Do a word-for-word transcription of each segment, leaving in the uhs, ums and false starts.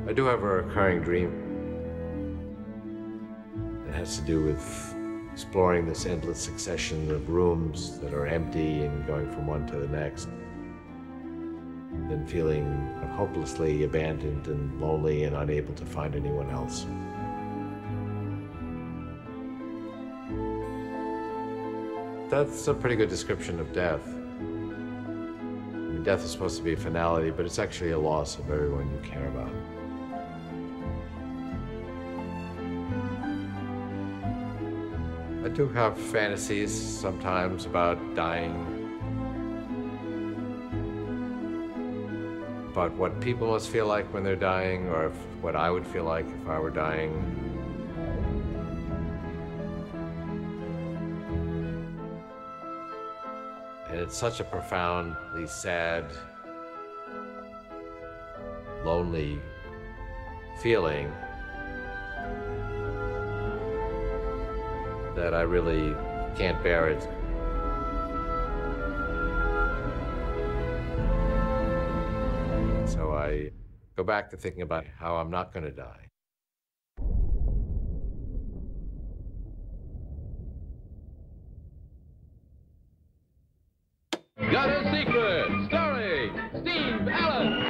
I do have a recurring dream that has to do with exploring this endless succession of rooms that are empty and going from one to the next, then feeling hopelessly abandoned and lonely and unable to find anyone else. That's a pretty good description of death. I mean, death is supposed to be a finality, but it's actually a loss of everyone you care about. I do have fantasies sometimes about dying, about what people must feel like when they're dying, or if, what I would feel like if I were dying. And it's such a profoundly sad, lonely feeling that I really can't bear it. So I go back to thinking about how I'm not going to die. Got a Secret, starring Steve Allen.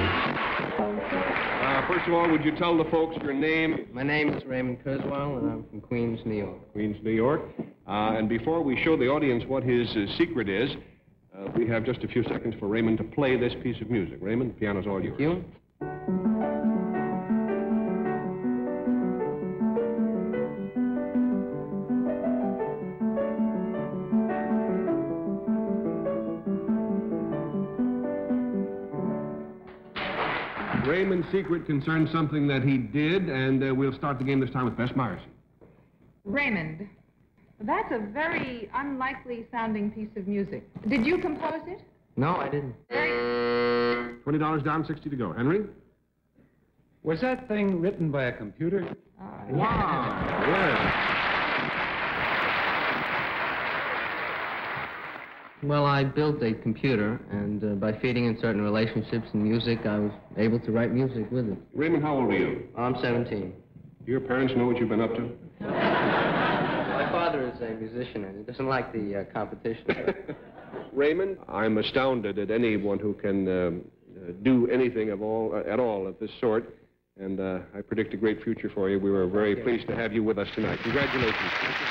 Uh, first of all, would you tell the folks your name? My name is Raymond Kurzweil, and I'm from Queens, New York. Queens, New York. Uh, and before we show the audience what his uh, secret is, uh, we have just a few seconds for Raymond to play this piece of music. Raymond, the piano's all yours. Thank you. Raymond's secret concerns something that he did, and uh, we'll start the game this time with Bess Myerson. Raymond, that's a very unlikely sounding piece of music. Did you compose it? No, I didn't. twenty dollars down, sixty to go. Henry? Was that thing written by a computer? Oh, Wow, yes. Well, I built a computer, and uh, by feeding in certain relationships and music, I was able to write music with it. Raymond, how old are you? I'm seventeen. Do your parents know what you've been up to? My father is a musician, and he doesn't like the uh, competition. Raymond, I'm astounded at anyone who can um, uh, do anything of all, uh, at all of this sort, and uh, I predict a great future for you. We were very pleased to have you with us tonight. Congratulations.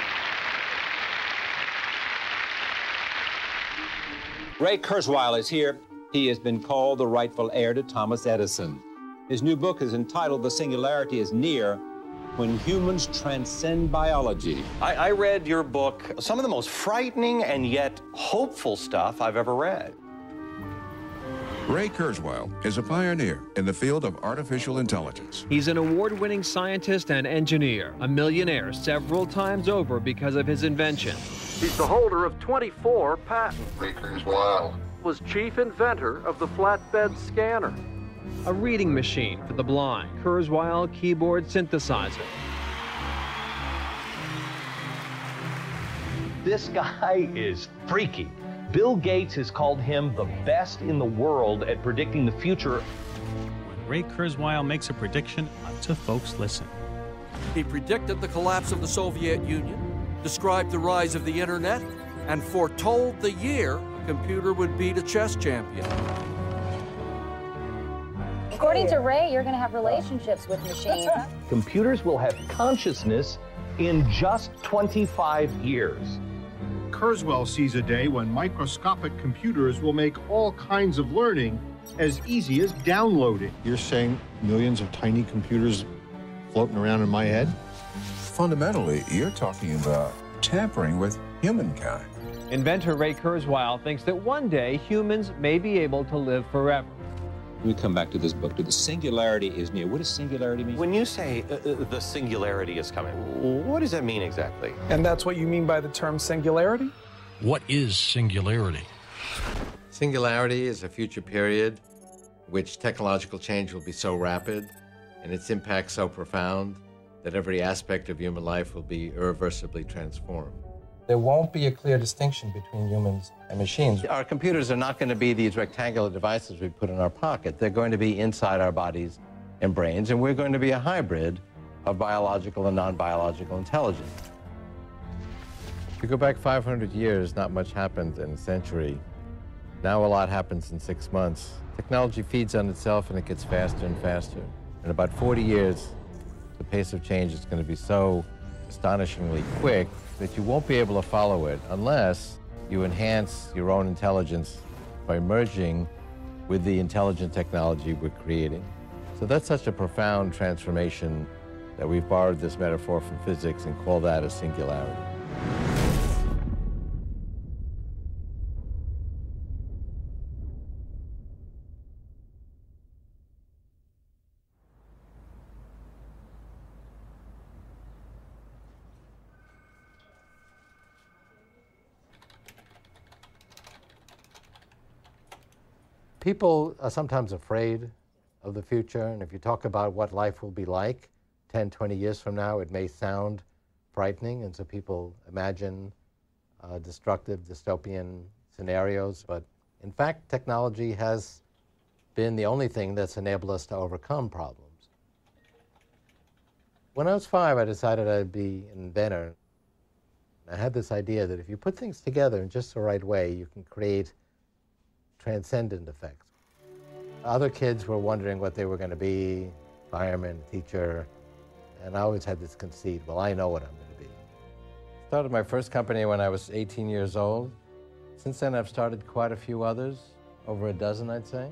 Ray Kurzweil is here. He has been called the rightful heir to Thomas Edison. His new book is entitled The Singularity Is Near, When Humans Transcend Biology. I, I read your book, some of the most frightening and yet hopeful stuff I've ever read. Ray Kurzweil is a pioneer in the field of artificial intelligence. He's an award-winning scientist and engineer, a millionaire several times over because of his invention. He's the holder of twenty-four patents. Ray Kurzweil Was chief inventor of the flatbed scanner. A reading machine for the blind, Kurzweil keyboard synthesizer. This guy is freaky. Bill Gates has called him the best in the world at predicting the future. When Ray Kurzweil makes a prediction, lots of folks listen. He predicted the collapse of the Soviet Union, described the rise of the internet, and foretold the year a computer would beat a chess champion. According to Ray, you're going to have relationships with machines. Computers will have consciousness in just twenty-five years. Kurzweil sees a day when microscopic computers will make all kinds of learning as easy as downloading. You're saying millions of tiny computers floating around in my head? Fundamentally, you're talking about tampering with humankind. Inventor Ray Kurzweil thinks that one day humans may be able to live forever. We come back to this book, to The Singularity Is Near. What does singularity mean? When you say uh, uh, the singularity is coming, what does that mean exactly? And that's what you mean by the term singularity? What is singularity? Singularity is a future period in which technological change will be so rapid and its impact so profound that every aspect of human life will be irreversibly transformed. There won't be a clear distinction between humans and machines. Our computers are not going to be these rectangular devices we put in our pocket. They're going to be inside our bodies and brains, and we're going to be a hybrid of biological and non-biological intelligence. If you go back five hundred years, not much happened in a century. Now a lot happens in six months. Technology feeds on itself and it gets faster and faster. In about forty years, the pace of change is going to be so astonishingly quick that you won't be able to follow it unless you enhance your own intelligence by merging with the intelligent technology we're creating. So that's such a profound transformation that we've borrowed this metaphor from physics and call that a singularity. People are sometimes afraid of the future, and if you talk about what life will be like ten, twenty years from now, it may sound frightening, and so people imagine uh, destructive, dystopian scenarios, but in fact, technology has been the only thing that's enabled us to overcome problems. When I was five, I decided I'd be an inventor. I had this idea that if you put things together in just the right way, you can create transcendent effects. Other kids were wondering what they were going to be, fireman, teacher, and I always had this conceit, well, I know what I'm going to be. Started my first company when I was eighteen years old. Since then, I've started quite a few others, over a dozen, I'd say.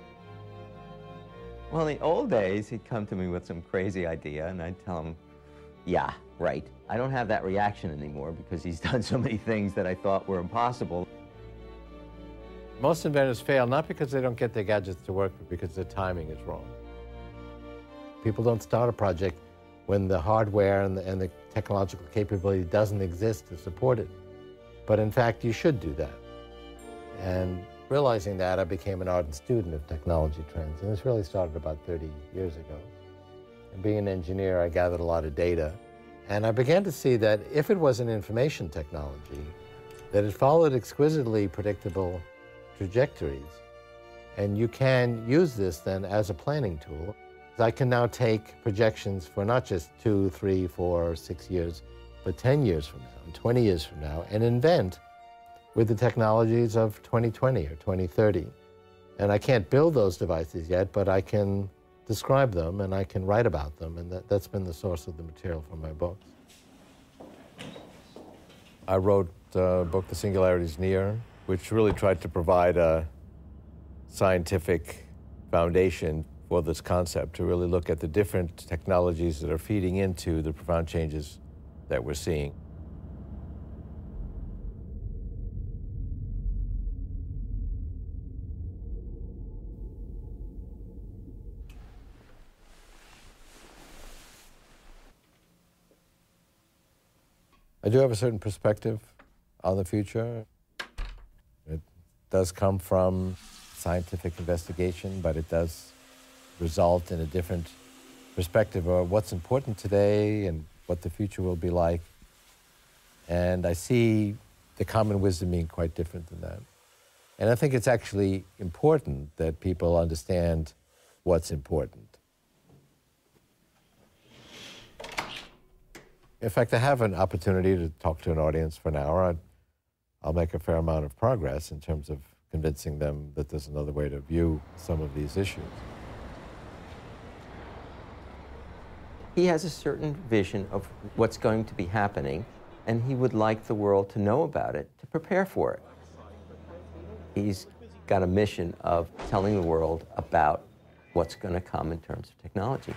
Well, in the old days, he'd come to me with some crazy idea, and I'd tell him, yeah, right. I don't have that reaction anymore because he's done so many things that I thought were impossible. Most inventors fail not because they don't get their gadgets to work, but because their timing is wrong. People don't start a project when the hardware and the, and the technological capability doesn't exist to support it. But in fact, you should do that. And realizing that, I became an ardent student of technology trends. And this really started about thirty years ago. And being an engineer, I gathered a lot of data. And I began to see that if it was an information technology, that it followed exquisitely predictable trajectories. And you can use this then as a planning tool. I can now take projections for not just two, three, four, six years, but ten years from now, and twenty years from now, and invent with the technologies of twenty twenty or twenty thirty. And I can't build those devices yet, but I can describe them and I can write about them, and that, that's been the source of the material for my books. I wrote a book, The Singularity Is Near, which really tried to provide a scientific foundation for this concept, to really look at the different technologies that are feeding into the profound changes that we're seeing. I do have a certain perspective on the future. It does come from scientific investigation, but it does result in a different perspective of what's important today and what the future will be like. And I see the common wisdom being quite different than that. And I think it's actually important that people understand what's important. In fact, I have an opportunity to talk to an audience for an hour. I'd, I'll make a fair amount of progress in terms of convincing them that there's another way to view some of these issues. He has a certain vision of what's going to be happening, and he would like the world to know about it, to prepare for it. He's got a mission of telling the world about what's going to come in terms of technology.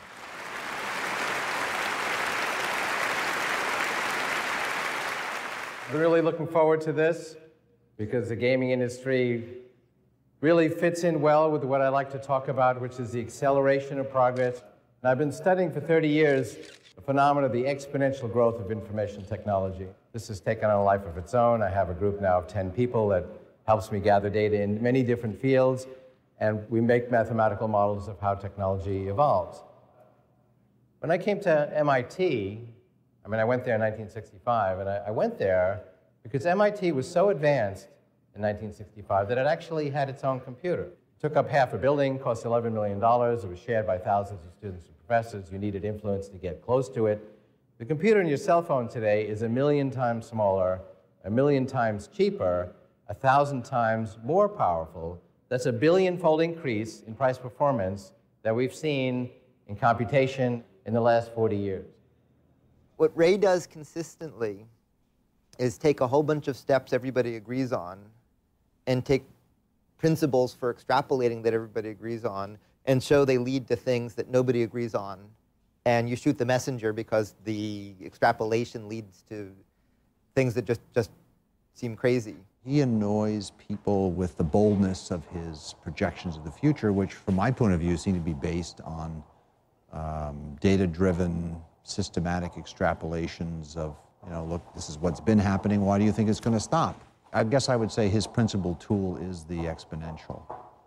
I'm really looking forward to this because the gaming industry really fits in well with what I like to talk about, which is the acceleration of progress. And I've been studying for thirty years the phenomenon of the exponential growth of information technology. This has taken on a life of its own. I have a group now of ten people that helps me gather data in many different fields, and we make mathematical models of how technology evolves. When I came to M I T, I mean, I went there in nineteen sixty-five, and I, I went there because M I T was so advanced in nineteen sixty-five that it actually had its own computer. Took up half a building, cost eleven million dollars. It was shared by thousands of students and professors. You needed influence to get close to it. The computer in your cell phone today is a million times smaller, a million times cheaper, a thousand times more powerful. That's a billion-fold increase in price performance that we've seen in computation in the last forty years. What Ray does consistently is take a whole bunch of steps everybody agrees on and take principles for extrapolating that everybody agrees on and show they lead to things that nobody agrees on. And you shoot the messenger because the extrapolation leads to things that just, just seem crazy. He annoys people with the boldness of his projections of the future, which from my point of view seem to be based on um, data-driven, systematic extrapolations of, you know, look, this is what's been happening, why do you think it's going to stop? I guess I would say his principal tool is the exponential.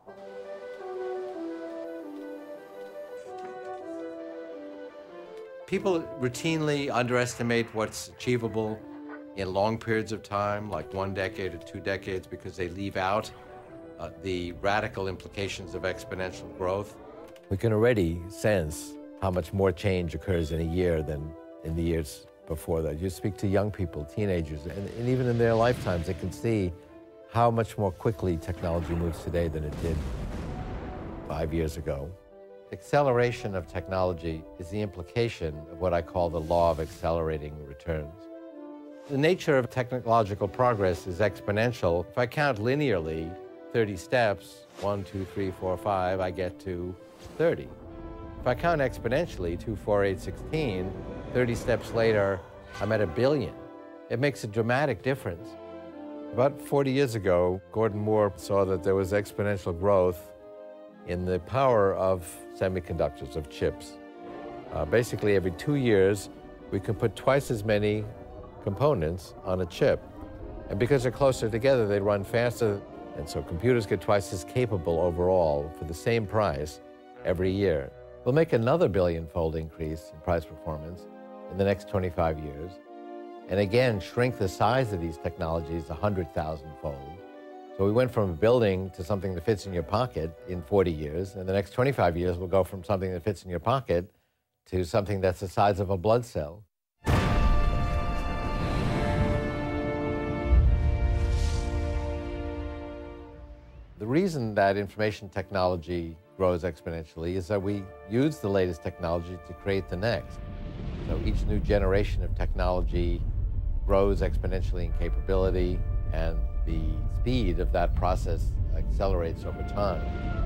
People routinely underestimate what's achievable in long periods of time, like one decade or two decades, because they leave out uh, the radical implications of exponential growth. We can already sense how much more change occurs in a year than in the years before that. You speak to young people, teenagers, and, and even in their lifetimes, they can see how much more quickly technology moves today than it did five years ago. Acceleration of technology is the implication of what I call the law of accelerating returns. The nature of technological progress is exponential. If I count linearly, thirty steps, one, two, three, four, five, I get to thirty. If I count exponentially, two, four, eight, sixteen, thirty steps later, I'm at a billion. It makes a dramatic difference. About forty years ago, Gordon Moore saw that there was exponential growth in the power of semiconductors, of chips. Uh, basically, every two years, we can put twice as many components on a chip. And because they're closer together, they run faster. And so computers get twice as capable overall for the same price every year. We'll make another billion-fold increase in price performance in the next twenty-five years. And again, shrink the size of these technologies one hundred thousand-fold. So we went from a building to something that fits in your pocket in forty years. And the next twenty-five years, we'll go from something that fits in your pocket to something that's the size of a blood cell. The reason that information technology grows exponentially is that we use the latest technology to create the next. So each new generation of technology grows exponentially in capability, and the speed of that process accelerates over time.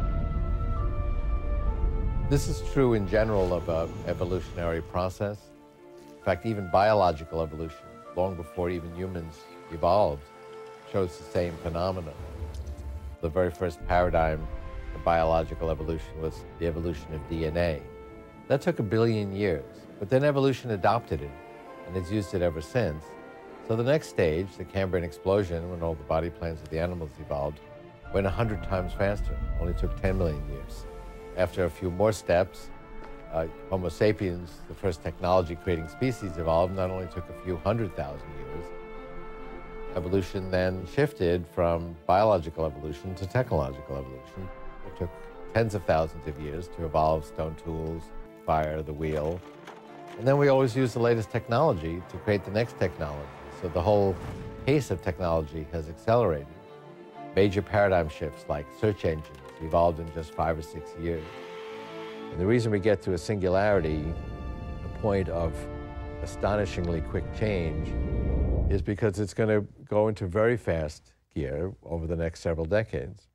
This is true in general of an evolutionary process. In fact, even biological evolution, long before even humans evolved, shows the same phenomenon. The very first paradigm of biological evolution was the evolution of D N A. That took a billion years, but then evolution adopted it, and it's used it ever since. So the next stage, the Cambrian explosion, when all the body plans of the animals evolved, went one hundred times faster, only took ten million years. After a few more steps, uh, Homo sapiens, the first technology-creating species, evolved, not only took a few hundred thousand years. Evolution then shifted from biological evolution to technological evolution. It took tens of thousands of years to evolve stone tools, fire, the wheel. And then we always use the latest technology to create the next technology. So the whole pace of technology has accelerated. Major paradigm shifts like search engines evolved in just five or six years. And the reason we get to a singularity, a point of astonishingly quick change, is because it's going to go into very fast gear over the next several decades.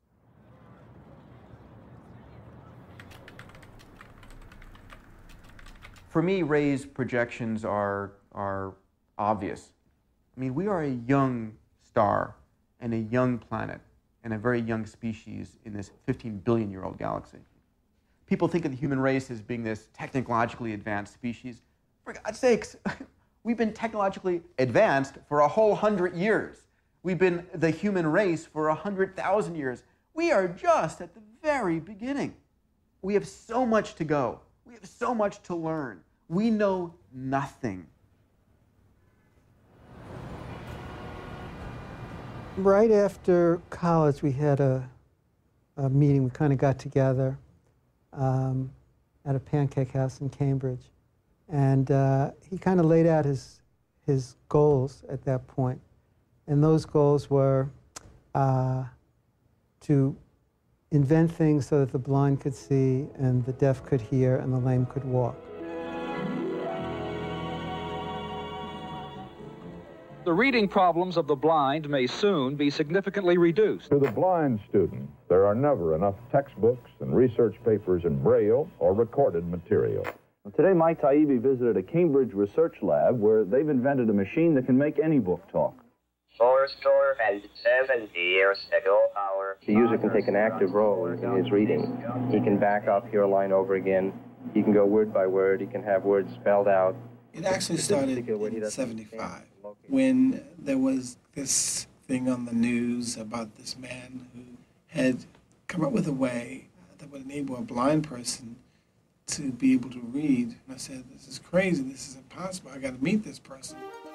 For me, Ray's projections are, are obvious. I mean, we are a young star and a young planet and a very young species in this fifteen billion year old galaxy. People think of the human race as being this technologically advanced species. For God's sakes, we've been technologically advanced for a whole hundred years. We've been the human race for a hundred thousand years. We are just at the very beginning. We have so much to go. We have so much to learn. We know nothing. Right after college, we had a, a meeting. We kind of got together um, at a pancake house in Cambridge. And uh, he kind of laid out his, his goals at that point. And those goals were uh, to invent things so that the blind could see and the deaf could hear and the lame could walk. The reading problems of the blind may soon be significantly reduced. To the blind student, there are never enough textbooks and research papers in Braille or recorded material. Today, Mike Taibbi visited a Cambridge research lab where they've invented a machine that can make any book talk. Four score and seventy years ago, our... The user can take an active role in his reading. He can back up, hear a line over again. He can go word by word. He can have words spelled out. It actually started in seventy-five when there was this thing on the news about this man who had come up with a way that would enable a blind person to be able to read. And I said, this is crazy, this is impossible, I got to meet this person.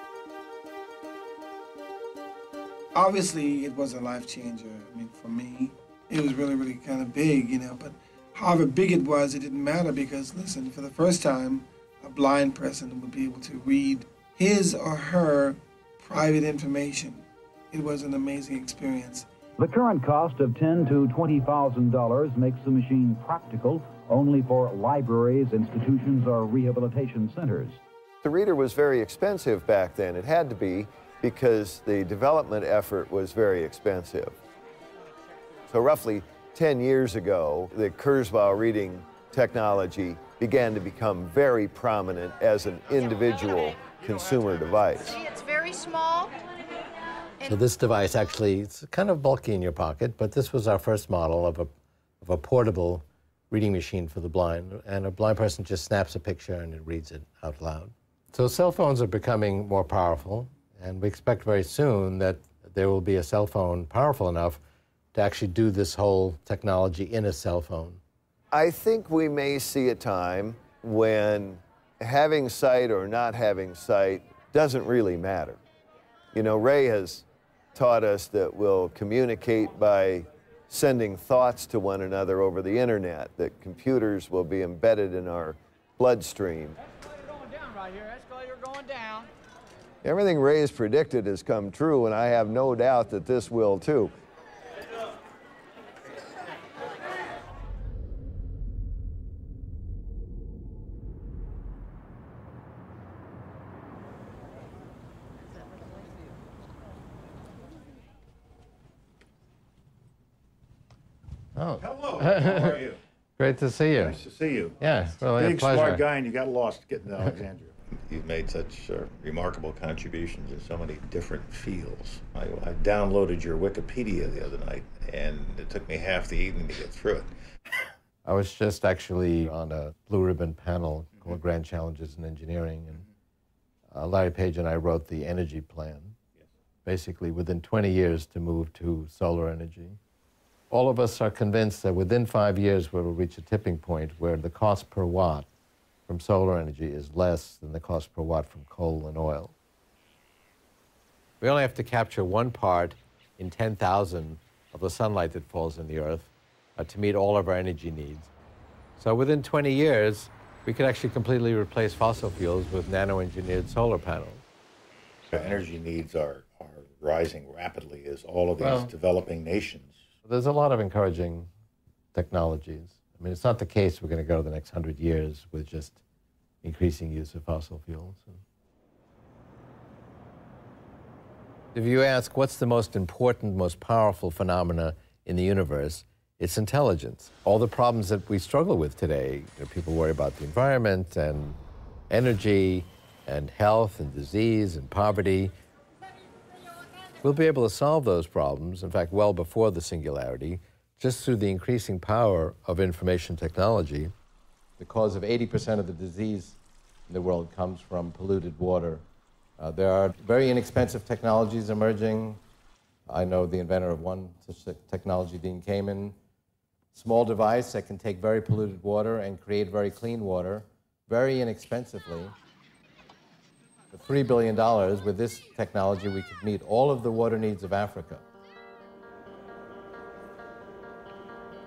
Obviously, it was a life changer. I mean, for me, it was really, really kind of big, you know, but however big it was, it didn't matter because, listen, for the first time, a blind person would be able to read his or her private information. It was an amazing experience. The current cost of ten thousand to twenty thousand dollars makes the machine practical only for libraries, institutions, or rehabilitation centers. The reader was very expensive back then. It had to be because the development effort was very expensive. So roughly ten years ago, the Kurzweil reading technology began to become very prominent as an individual consumer device. See, it's very small. So this device actually, it's kind of bulky in your pocket, but this was our first model of a, of a portable reading machine for the blind. And a blind person just snaps a picture and it reads it out loud. So cell phones are becoming more powerful, and we expect very soon that there will be a cell phone powerful enough to actually do this whole technology in a cell phone. I think we may see a time when having sight or not having sight doesn't really matter. You know, Ray has taught us that we'll communicate by sending thoughts to one another over the internet, that computers will be embedded in our bloodstream. Everything Ray has predicted has come true, and I have no doubt that this will too. Oh. Hello, how are you? Great to see you. Nice to see you. Yeah, really Big, a pleasure. smart guy, and you got lost getting to Alexandria. You've made such uh, remarkable contributions in so many different fields. I, I downloaded your Wikipedia the other night, and it took me half the evening to get through it. I was just actually on a blue ribbon panel called Grand Challenges in Engineering, and uh, Larry Page and I wrote the energy plan, basically within twenty years to move to solar energy. All of us are convinced that within five years we will reach a tipping point where the cost per watt from solar energy is less than the cost per watt from coal and oil. We only have to capture one part in ten thousand of the sunlight that falls on the Earth uh, to meet all of our energy needs. So within twenty years, we could actually completely replace fossil fuels with nano-engineered solar panels. Our energy needs are, are rising rapidly as all of these Well, developing nations. There's a lot of encouraging technologies. I mean, it's not the case we're going to go the next hundred years with just increasing use of fossil fuels. If you ask what's the most important, most powerful phenomena in the universe, it's intelligence. All the problems that we struggle with today, you know, people worry about the environment and energy and health and disease and poverty. We'll be able to solve those problems, in fact, well before the singularity, just through the increasing power of information technology. The cause of eighty percent of the disease in the world comes from polluted water. Uh, there are very inexpensive technologies emerging. I know the inventor of one such technology, Dean Kamen. Small device that can take very polluted water and create very clean water very inexpensively. For three billion dollars, with this technology, we could meet all of the water needs of Africa.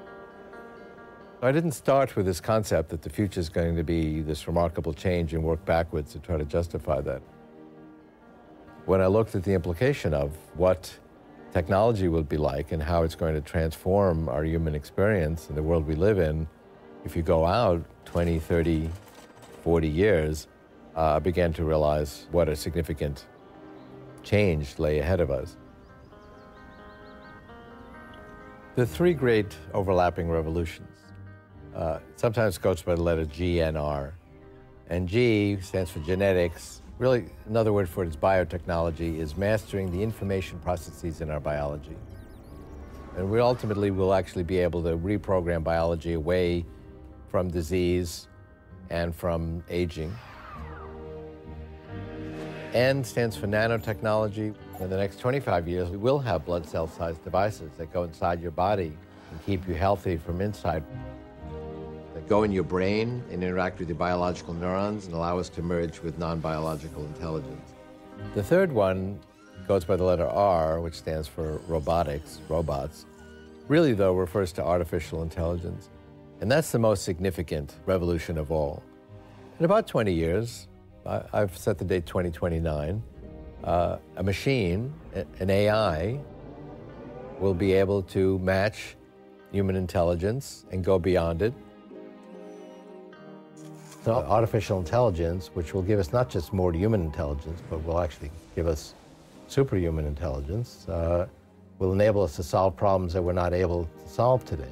I didn't start with this concept that the future is going to be this remarkable change and work backwards to try to justify that. When I looked at the implication of what technology will be like and how it's going to transform our human experience in the world we live in, if you go out twenty, thirty, forty years, uh, I began to realize what a significant change lay ahead of us. The three great overlapping revolutions, uh, sometimes goes by the letter G N R. And G stands for genetics. Really, another word for it is biotechnology, is mastering the information processes in our biology. And we ultimately will actually be able to reprogram biology away from disease and from aging. N stands for nanotechnology. In the next twenty-five years, we will have blood cell-sized devices that go inside your body and keep you healthy from inside. That go in your brain and interact with your biological neurons and allow us to merge with non-biological intelligence. The third one goes by the letter R, which stands for robotics, robots. Really, though, refers to artificial intelligence. And that's the most significant revolution of all. In about twenty years, I, I've set the date twenty twenty-nine, uh, a machine, an A I, will be able to match human intelligence and go beyond it. So artificial intelligence, which will give us not just more human intelligence, but will actually give us superhuman intelligence, uh, will enable us to solve problems that we're not able to solve today.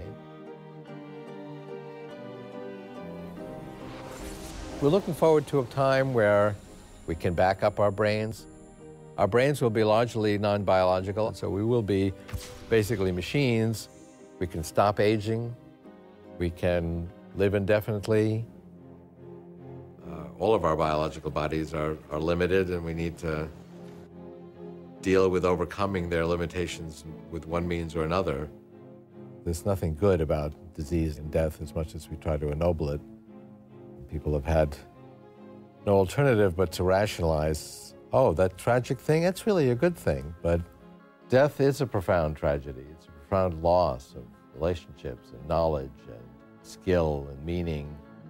We're looking forward to a time where we can back up our brains. Our brains will be largely non-biological, so we will be basically machines. We can stop aging. We can live indefinitely. Uh, all of our biological bodies are, are limited, and we need to deal with overcoming their limitations with one means or another. There's nothing good about disease and death as much as we try to ennoble it. People have had no alternative but to rationalize, oh, that tragic thing, it's really a good thing. But death is a profound tragedy. It's a profound loss of relationships and knowledge and skill and meaning.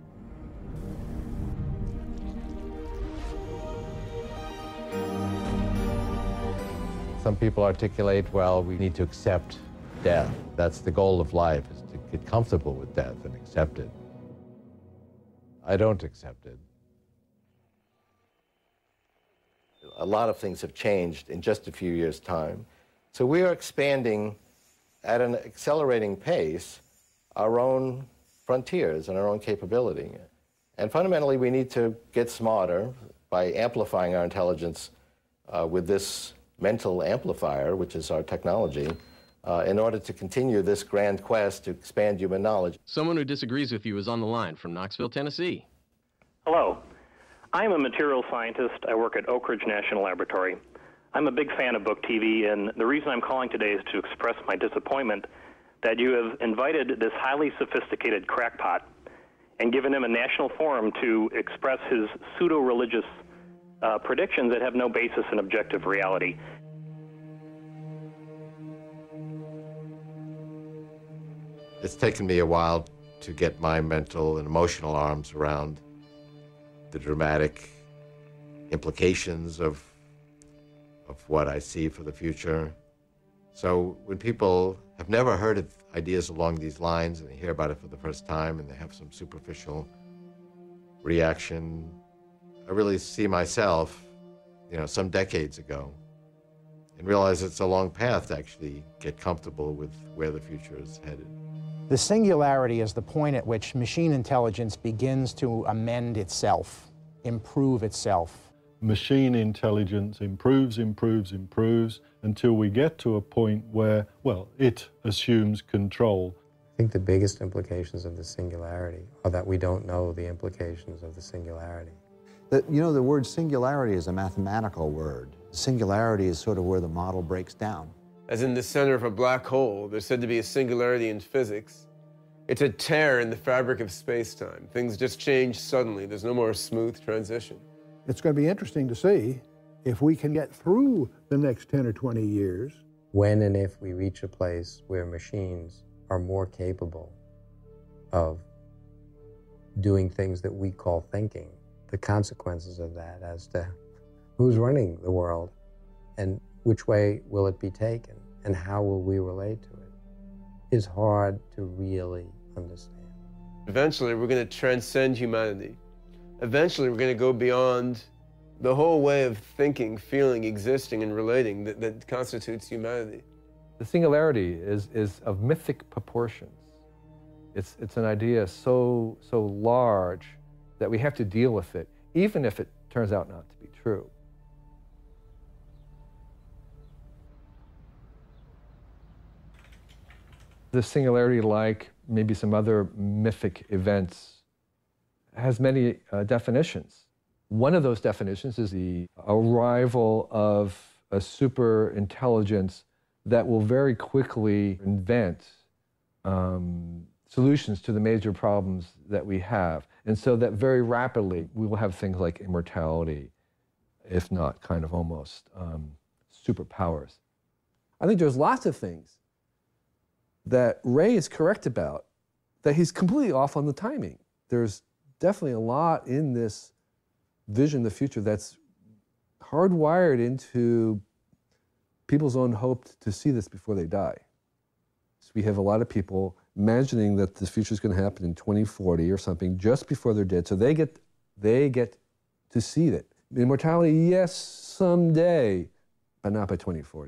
Some people articulate, well, we need to accept death. That's the goal of life, is to get comfortable with death and accept it. I don't accept it. A lot of things have changed in just a few years' time. So we are expanding at an accelerating pace our own frontiers and our own capability. And fundamentally, we need to get smarter by amplifying our intelligence uh, with this mental amplifier, which is our technology, uh, in order to continue this grand quest to expand human knowledge. Someone who disagrees with you is on the line from Knoxville, Tennessee. Hello. I am a materials scientist. I work at Oak Ridge National Laboratory. I'm a big fan of Book T V, and the reason I'm calling today is to express my disappointment that you have invited this highly sophisticated crackpot and given him a national forum to express his pseudo-religious uh, predictions that have no basis in objective reality. It's taken me a while to get my mental and emotional arms around the dramatic implications of, of what I see for the future. So when people have never heard of ideas along these lines and they hear about it for the first time and they have some superficial reaction, I really see myself, you know, some decades ago and realize it's a long path to actually get comfortable with where the future is headed. The singularity is the point at which machine intelligence begins to amend itself, improve itself. Machine intelligence improves, improves, improves, until we get to a point where, well, it assumes control. I think the biggest implications of the singularity are that we don't know the implications of the singularity. The, you know, the word singularity is a mathematical word. Singularity is sort of where the model breaks down. As in the center of a black hole, there's said to be a singularity in physics. It's a tear in the fabric of space-time. Things just change suddenly. There's no more smooth transition. It's going to be interesting to see if we can get through the next ten or twenty years. When and if we reach a place where machines are more capable of doing things that we call thinking, the consequences of that as to who's running the world and which way will it be taken and how will we relate to it, is hard to really understand. Eventually, we're going to transcend humanity. Eventually, we're going to go beyond the whole way of thinking, feeling, existing, and relating that, that constitutes humanity. The singularity is, is of mythic proportions. It's, it's an idea so, so large that we have to deal with it, even if it turns out not to be true. The singularity, like maybe some other mythic events, has many uh, definitions. One of those definitions is the arrival of a super intelligence that will very quickly invent um, solutions to the major problems that we have. And so that very rapidly we will have things like immortality, if not kind of almost um, superpowers. I think there's lots of things that Ray is correct about, that he's completely off on the timing. There's definitely a lot in this vision of the future that's hardwired into people's own hope to see this before they die. So we have a lot of people imagining that the future is going to happen in twenty forty or something just before they're dead, so they get, they get to see that. Immortality, yes, someday, but not by twenty forty.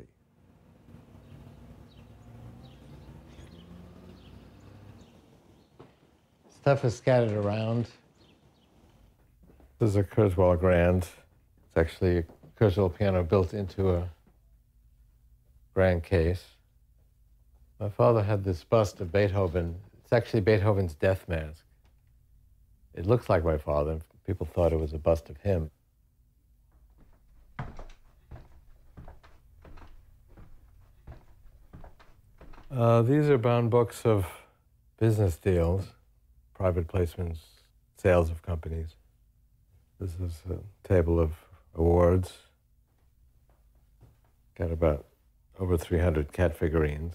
Stuff is scattered around. This is a Kurzweil Grand. It's actually a Kurzweil piano built into a grand case. My father had this bust of Beethoven. It's actually Beethoven's death mask. It looks like my father. People thought it was a bust of him. Uh, these are bound books of business deals, private placements, sales of companies. This is a table of awards. Got about over three hundred cat figurines.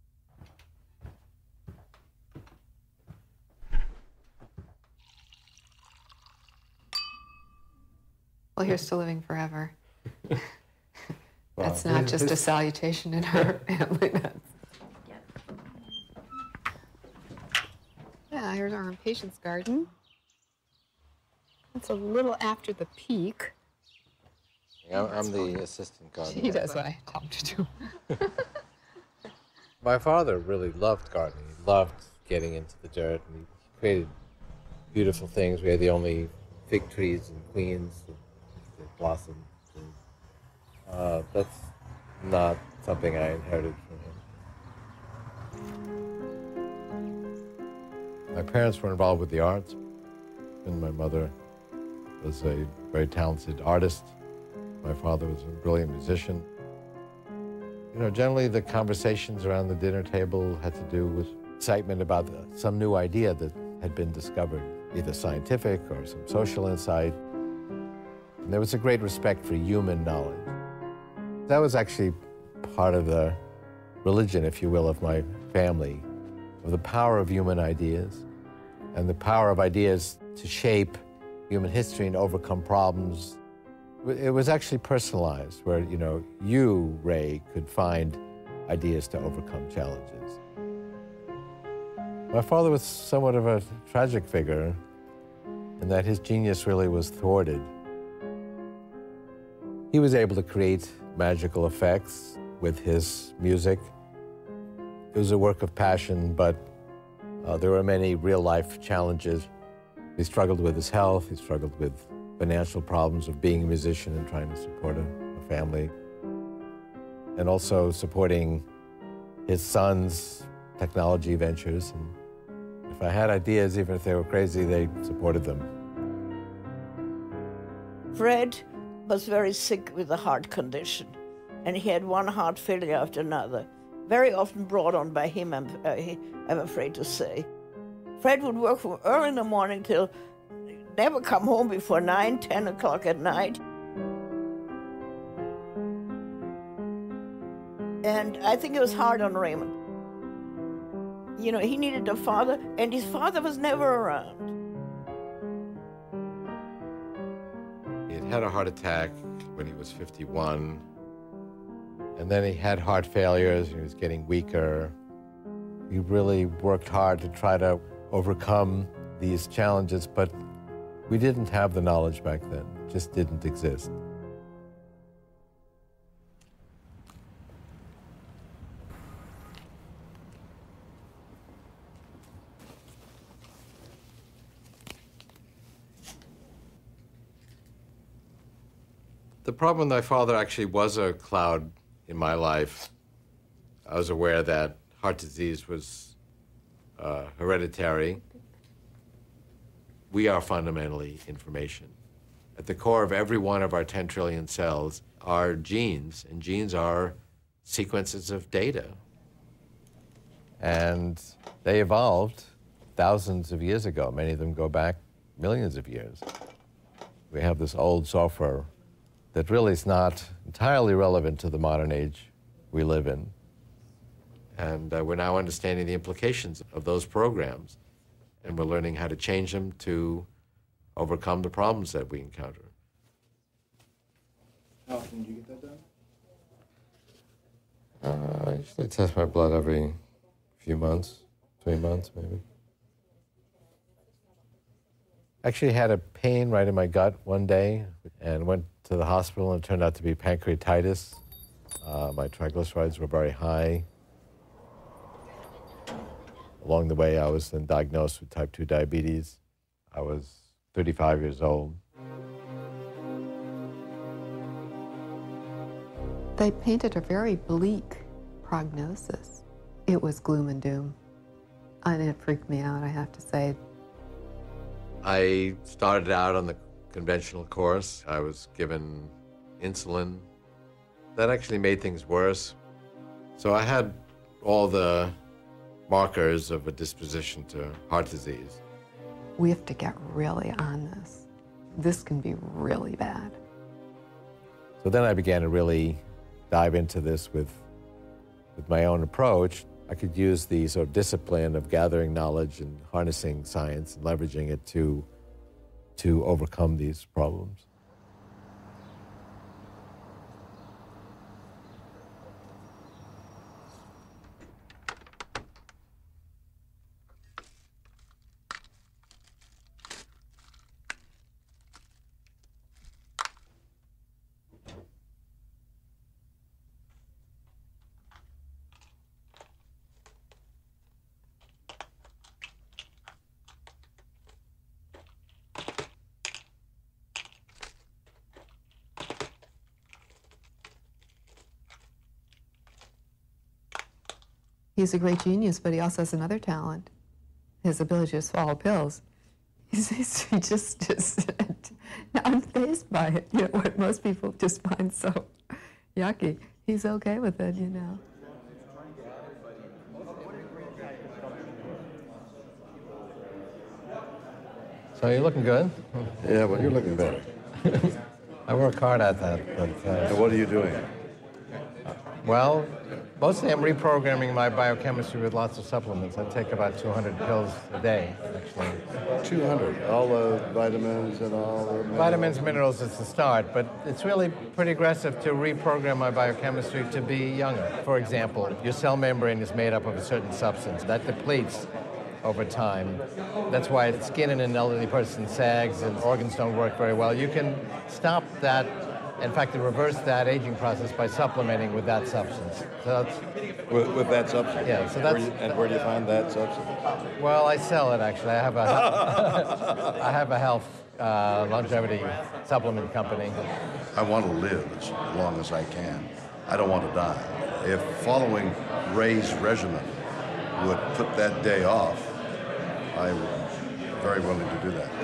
Well, here's to living forever. Well, That's not his- just a his- salutation in our family. That's... Yeah, here's our impatiens garden. It's a little after the peak. I'm, I'm the assistant gardener. She does what I tell her to do. My father really loved gardening. He loved getting into the dirt, and he created beautiful things. We had the only fig trees in Queens that, that blossomed. And, uh, that's not something I inherited from him. My parents were involved with the arts, and my mother was a very talented artist. My father was a brilliant musician. You know, generally the conversations around the dinner table had to do with excitement about the, some new idea that had been discovered, either scientific or some social insight. And there was a great respect for human knowledge. That was actually part of the religion, if you will, of my family, of the power of human ideas and the power of ideas to shape human history and overcome problems. It was actually personalized, where, you know, you, Ray, could find ideas to overcome challenges. My father was somewhat of a tragic figure in that his genius really was thwarted. He was able to create magical effects with his music. It was a work of passion, but uh, there were many real-life challenges. He struggled with his health, he struggled with financial problems of being a musician and trying to support a, a family, and also supporting his son's technology ventures. And if I had ideas, even if they were crazy, they supported them. Fred was very sick with a heart condition, and he had one heart failure after another, very often brought on by him, I'm, uh, he, I'm afraid to say. Fred would work from early in the morning till never come home before nine, ten o'clock at night. And I think it was hard on Raymond. You know, he needed a father, and his father was never around. He had had a heart attack when he was fifty-one, and then he had heart failures, he was getting weaker. He really worked hard to try to overcome these challenges, but we didn't have the knowledge back then. It just didn't exist. The problem with my father actually was a cloud in my life. I was aware that heart disease was uh, hereditary. We are fundamentally information. At the core of every one of our ten trillion cells are genes, and genes are sequences of data. And they evolved thousands of years ago. Many of them go back millions of years. We have this old software that really is not entirely relevant to the modern age we live in. And uh, we're now understanding the implications of those programs, and we're learning how to change them to overcome the problems that we encounter. How often do you get that done? Uh, I usually test my blood every few months, three months maybe. Actually had a pain right in my gut one day and went to the hospital, and it turned out to be pancreatitis. Uh, my triglycerides were very high. Along the way, I was then diagnosed with type two diabetes. I was thirty-five years old. They painted a very bleak prognosis. It was gloom and doom, and it freaked me out, I have to say. I started out on the conventional course. I was given insulin. That actually made things worse. So I had all the markers of a disposition to heart disease. We have to get really on this. This can be really bad. So then I began to really dive into this with, with my own approach. I could use the sort of discipline of gathering knowledge and harnessing science and leveraging it to, to overcome these problems. He's a great genius, but he also has another talent, his ability to swallow pills. He's, he's he just, just unfazed by it, you know, what most people just find so yucky. He's okay with it, you know. So you're looking good? Yeah, well, you're looking better. I work hard at that, but... Uh, and what are you doing? Well, mostly I'm reprogramming my biochemistry with lots of supplements. I take about two hundred pills a day, actually. two hundred? All the vitamins and all the minerals? Vitamins, minerals is the start, but it's really pretty aggressive to reprogram my biochemistry to be younger. For example, your cell membrane is made up of a certain substance. That depletes over time. That's why the skin in an elderly person sags and organs don't work very well. You can stop that, in fact, to reverse that aging process by supplementing with that substance. So that's, with, with that substance? Yeah, so that's... Where you, and where do you find that substance? Well, I sell it, actually. I have a, I have a health uh, longevity supplement company. I want to live as long as I can. I don't want to die. If following Ray's regimen would put that day off, I'm very willing to do that.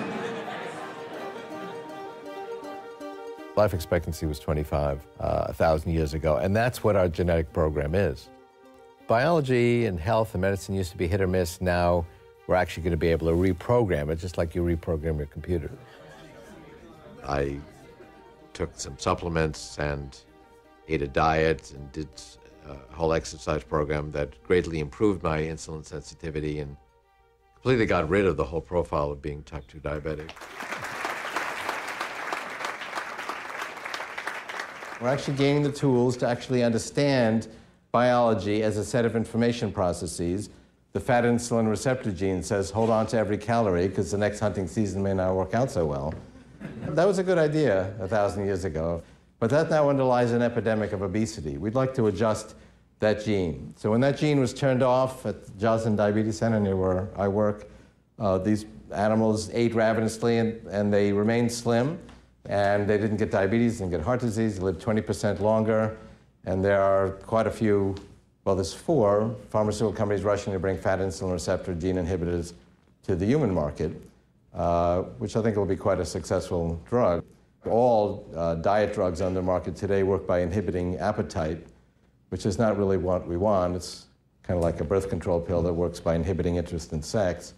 Life expectancy was twenty-five, uh, a thousand years ago, and that's what our genetic program is. Biology and health and medicine used to be hit or miss. Now we're actually going to be able to reprogram it, just like you reprogram your computer. I took some supplements and ate a diet and did a whole exercise program that greatly improved my insulin sensitivity and completely got rid of the whole profile of being type two diabetic. We're actually gaining the tools to actually understand biology as a set of information processes. The fat insulin receptor gene says, hold on to every calorie because the next hunting season may not work out so well. That was a good idea a thousand years ago, but that now underlies an epidemic of obesity. We'd like to adjust that gene. So when that gene was turned off at the Joslin Diabetes Center near where I work, uh, these animals ate ravenously and, and they remained slim, and they didn't get diabetes, didn't get heart disease, they lived twenty percent longer, and there are quite a few, well, there's four pharmaceutical companies rushing to bring fat insulin receptor gene inhibitors to the human market, uh, which I think will be quite a successful drug. All uh, diet drugs on the market today work by inhibiting appetite, which is not really what we want. It's kind of like a birth control pill that works by inhibiting interest in sex.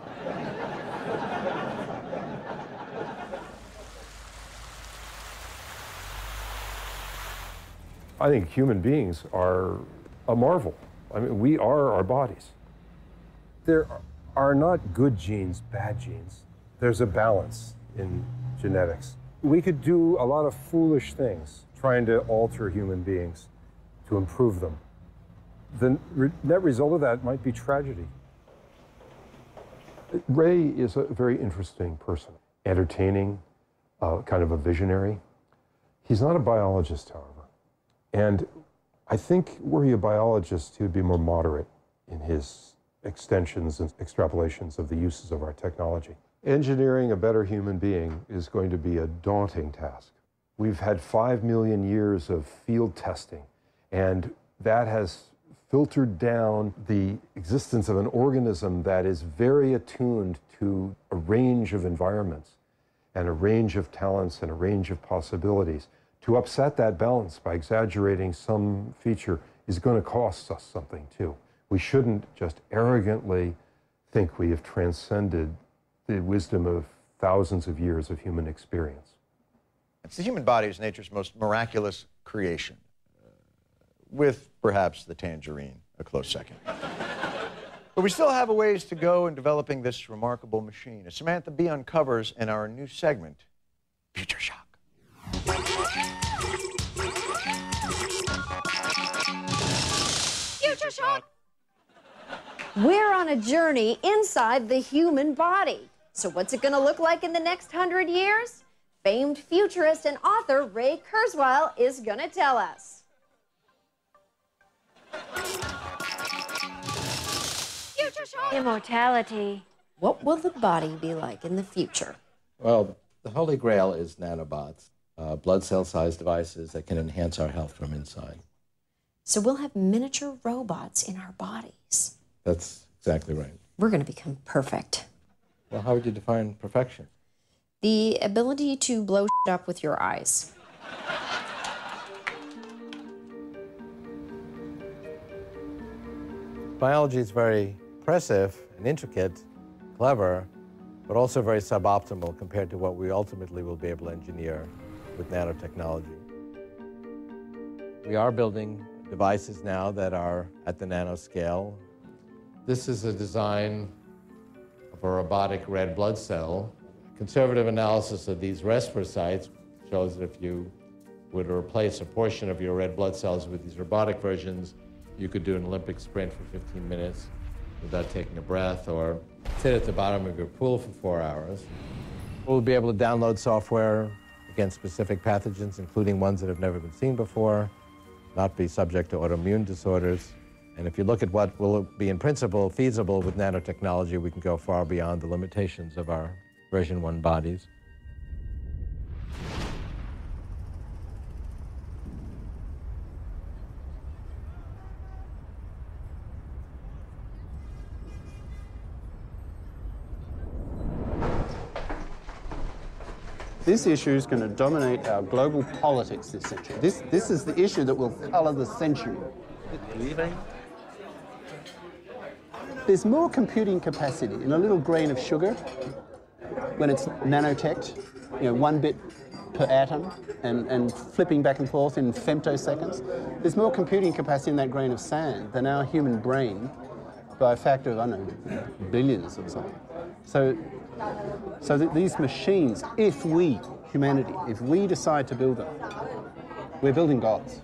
I think human beings are a marvel. I mean, we are our bodies. There are not good genes, bad genes. There's a balance in genetics. We could do a lot of foolish things trying to alter human beings to improve them. The re- net result of that might be tragedy. Ray is a very interesting person, entertaining, uh, kind of a visionary. He's not a biologist, however. And I think were he a biologist, he would be more moderate in his extensions and extrapolations of the uses of our technology. Engineering a better human being is going to be a daunting task. We've had five million years of field testing, and that has filtered down the existence of an organism that is very attuned to a range of environments and a range of talents and a range of possibilities. To upset that balance by exaggerating some feature is going to cost us something too. We shouldn't just arrogantly think we have transcended the wisdom of thousands of years of human experience. It's the human body is nature's most miraculous creation, uh, with perhaps the tangerine a close second. But we still have a ways to go in developing this remarkable machine, as Samantha Bee uncovers in our new segment, Future Shock. Future Shock! We're on a journey inside the human body. So what's it going to look like in the next hundred years? Famed futurist and author Ray Kurzweil is going to tell us. Future Shock! Immortality. What will the body be like in the future? Well, the holy grail is nanobots, uh, blood cell-sized devices that can enhance our health from inside. So we'll have miniature robots in our bodies. That's exactly right. We're going to become perfect. Well, how would you define perfection? The ability to blow shit up with your eyes. Biology is very impressive and intricate, clever, but also very suboptimal compared to what we ultimately will be able to engineer with nanotechnology. We are building devices now that are at the nanoscale. This is a design of a robotic red blood cell. Conservative analysis of these respirosites shows that if you were to replace a portion of your red blood cells with these robotic versions, you could do an Olympic sprint for fifteen minutes without taking a breath, or sit at the bottom of your pool for four hours. We'll be able to download software against specific pathogens, including ones that have never been seen before, not be subject to autoimmune disorders. And if you look at what will be in principle feasible with nanotechnology, we can go far beyond the limitations of our version one bodies. This issue is going to dominate our global politics this century. This, this is the issue that will colour the century. There's more computing capacity in a little grain of sugar when it's nanoteched, you know, one bit per atom and, and flipping back and forth in femtoseconds. There's more computing capacity in that grain of sand than our human brain by a factor of, I don't know, billions or something. So, so that these machines, if we, humanity, if we decide to build them, we're building gods.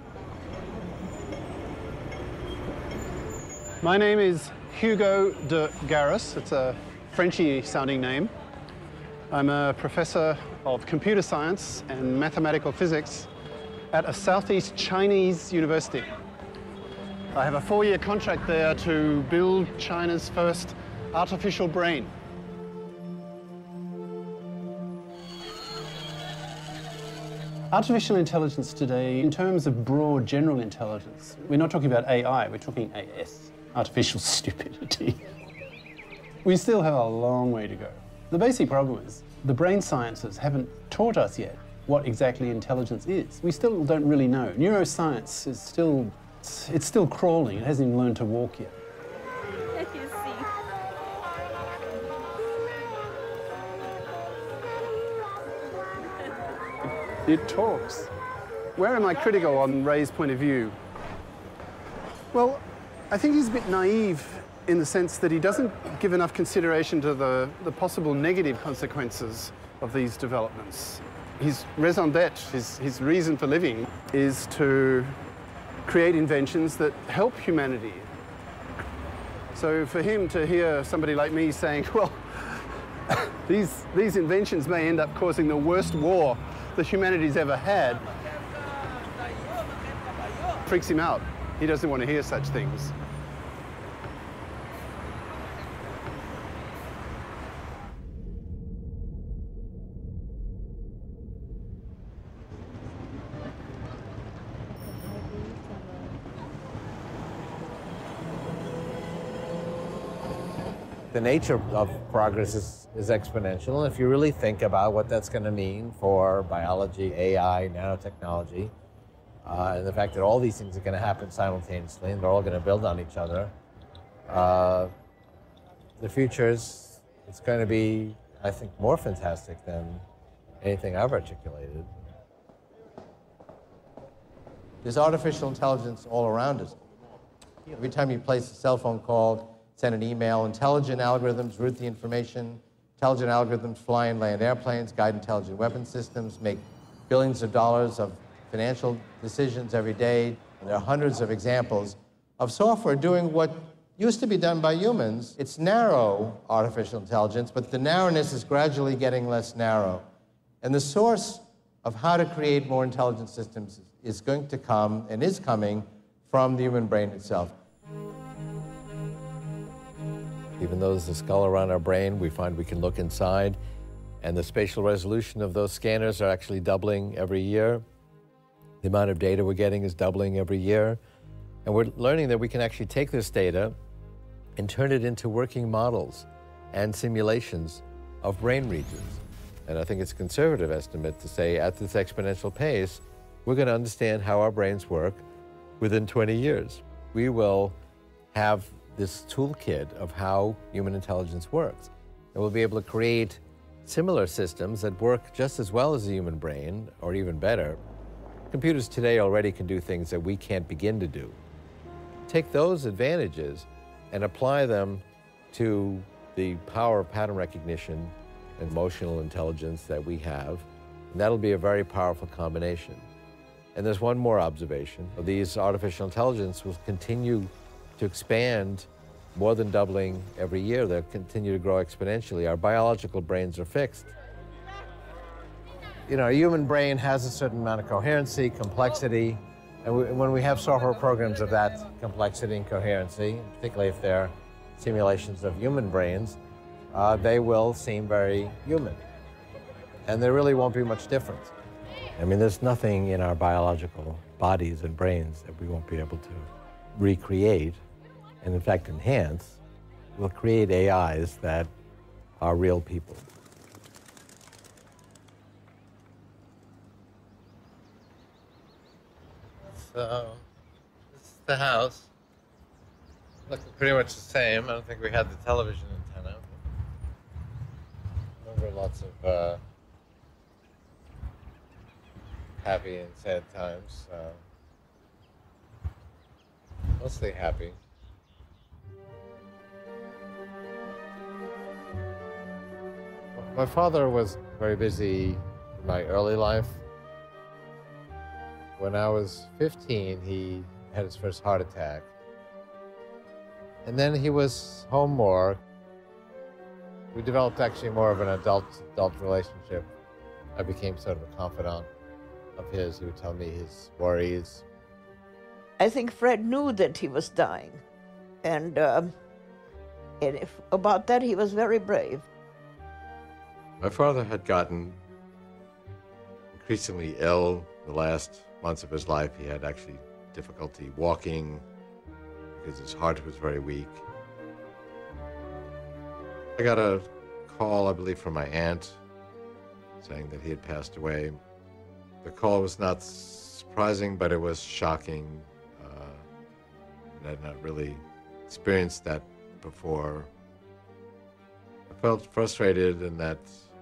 My name is Hugo de Garis. It's a Frenchy-sounding name. I'm a professor of computer science and mathematical physics at a Southeast Chinese university. I have a four-year contract there to build China's first artificial brain. Artificial intelligence today, in terms of broad general intelligence, we're not talking about A I, we're talking A S, artificial stupidity. We still have a long way to go. The basic problem is the brain sciences haven't taught us yet what exactly intelligence is. We still don't really know. Neuroscience is still, it's still crawling. It hasn't even learned to walk yet. It talks. Where am I critical on Ray's point of view? Well, I think he's a bit naive in the sense that he doesn't give enough consideration to the, the possible negative consequences of these developments. His raison d'etre, his, his reason for living, is to create inventions that help humanity. So for him to hear somebody like me saying, well, these, these inventions may end up causing the worst war that humanity's ever had, freaks him out. He doesn't want to hear such things. The nature of progress is, is exponential, and if you really think about what that's going to mean for biology, A I, nanotechnology, uh, and the fact that all these things are going to happen simultaneously and they're all going to build on each other, uh, the future is it's going to be, I think, more fantastic than anything I've articulated. There's artificial intelligence all around us. Every time you place a cell phone call, send an email, intelligent algorithms route the information, intelligent algorithms fly and land airplanes, guide intelligent weapon systems, make billions of dollars of financial decisions every day. And there are hundreds of examples of software doing what used to be done by humans. It's narrow artificial intelligence, but the narrowness is gradually getting less narrow. And the source of how to create more intelligent systems is going to come, and is coming, from the human brain itself. Even though there's a skull around our brain, we find we can look inside, and the spatial resolution of those scanners are actually doubling every year. The amount of data we're getting is doubling every year. And we're learning that we can actually take this data and turn it into working models and simulations of brain regions. And I think it's a conservative estimate to say at this exponential pace, we're going to understand how our brains work within twenty years. We will have this toolkit of how human intelligence works. And we'll be able to create similar systems that work just as well as the human brain, or even better. Computers today already can do things that we can't begin to do. Take those advantages and apply them to the power of pattern recognition and emotional intelligence that we have, and that'll be a very powerful combination. And there's one more observation. These artificial intelligence will continue to expand, more than doubling every year. They'll continue to grow exponentially. Our biological brains are fixed. You know, a human brain has a certain amount of coherency, complexity, and we, when we have software programs of that complexity and coherency, particularly if they're simulations of human brains, uh, they will seem very human. And there really won't be much difference. I mean, there's nothing in our biological bodies and brains that we won't be able to recreate, and in fact enhance. We'll create A Is that are real people. So, this is the house. Looks pretty much the same. I don't think we had the television antenna. Remember lots of uh, happy and sad times. Uh, mostly happy. My father was very busy in my early life. When I was fifteen, he had his first heart attack. And then he was home more. We developed actually more of an adult-adult relationship. I became sort of a confidant of his. He would tell me his worries. I think Fred knew that he was dying. And, um, and if, about that, he was very brave. My father had gotten increasingly ill the last months of his life. He had actually difficulty walking because his heart was very weak. I got a call, I believe, from my aunt saying that he had passed away. The call was not surprising, but it was shocking. Uh, I had not really experienced that before. I felt frustrated in that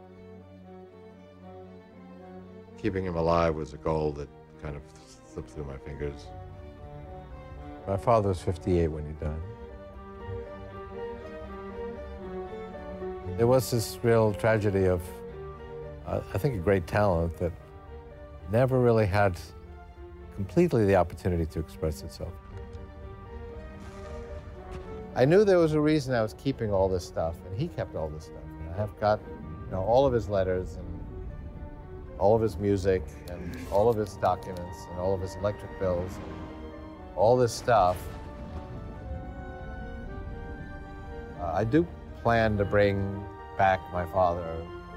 keeping him alive was a goal that kind of slipped through my fingers. My father was fifty-eight when he died. There was this real tragedy of, uh, I think, a great talent that never really had completely the opportunity to express itself. I knew there was a reason I was keeping all this stuff, and he kept all this stuff. And I have got, you know, all of his letters and all of his music and all of his documents and all of his electric bills, and all this stuff. Uh, I do plan to bring back my father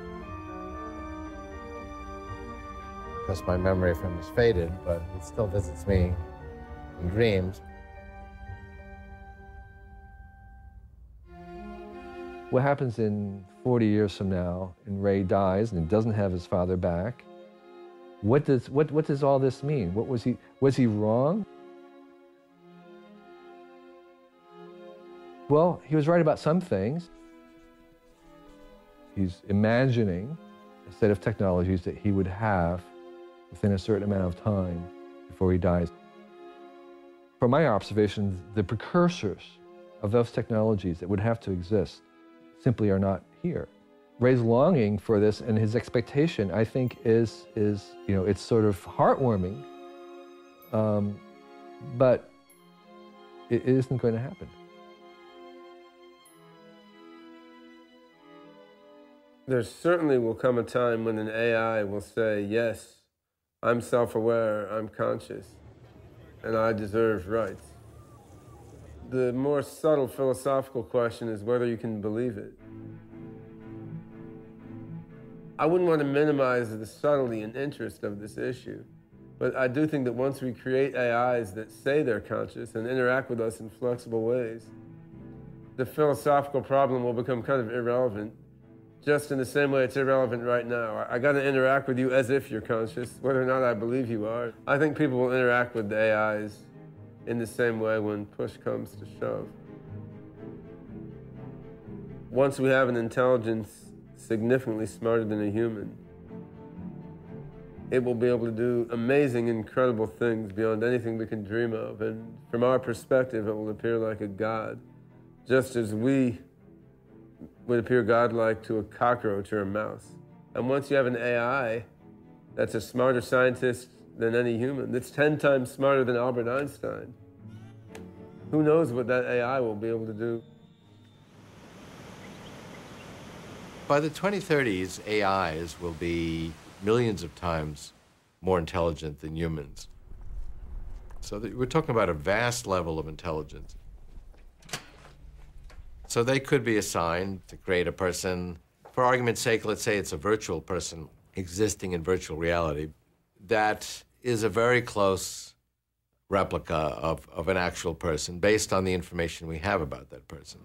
because my memory of him is faded, but he still visits me in dreams. What happens in forty years from now, and Ray dies and doesn't have his father back? What does, what, what does all this mean? What was he, was he wrong? Well, he was right about some things. He's imagining a set of technologies that he would have within a certain amount of time before he dies. From my observations, the precursors of those technologies that would have to exist simply are not here. Ray's longing for this and his expectation, I think, is, is you know, it's sort of heartwarming, um, but it, it isn't going to happen. There certainly will come a time when an A I will say, yes, I'm self-aware, I'm conscious, and I deserve rights. The more subtle philosophical question is whether you can believe it. I wouldn't want to minimize the subtlety and interest of this issue, but I do think that once we create A Is that say they're conscious and interact with us in flexible ways, the philosophical problem will become kind of irrelevant, just in the same way it's irrelevant right now. I, I got to interact with you as if you're conscious, whether or not I believe you are. I think people will interact with the A Is in the same way when push comes to shove. Once we have an intelligence significantly smarter than a human, it will be able to do amazing, incredible things beyond anything we can dream of. And from our perspective, it will appear like a god, just as we would appear godlike to a cockroach or a mouse. And once you have an A I that's a smarter scientist than any human, that's ten times smarter than Albert Einstein, who knows what that A I will be able to do? By the twenty thirties, A Is will be millions of times more intelligent than humans. So that we're talking about a vast level of intelligence. So they could be assigned to create a person. For argument's sake, let's say it's a virtual person existing in virtual reality that is a very close replica of, of an actual person based on the information we have about that person.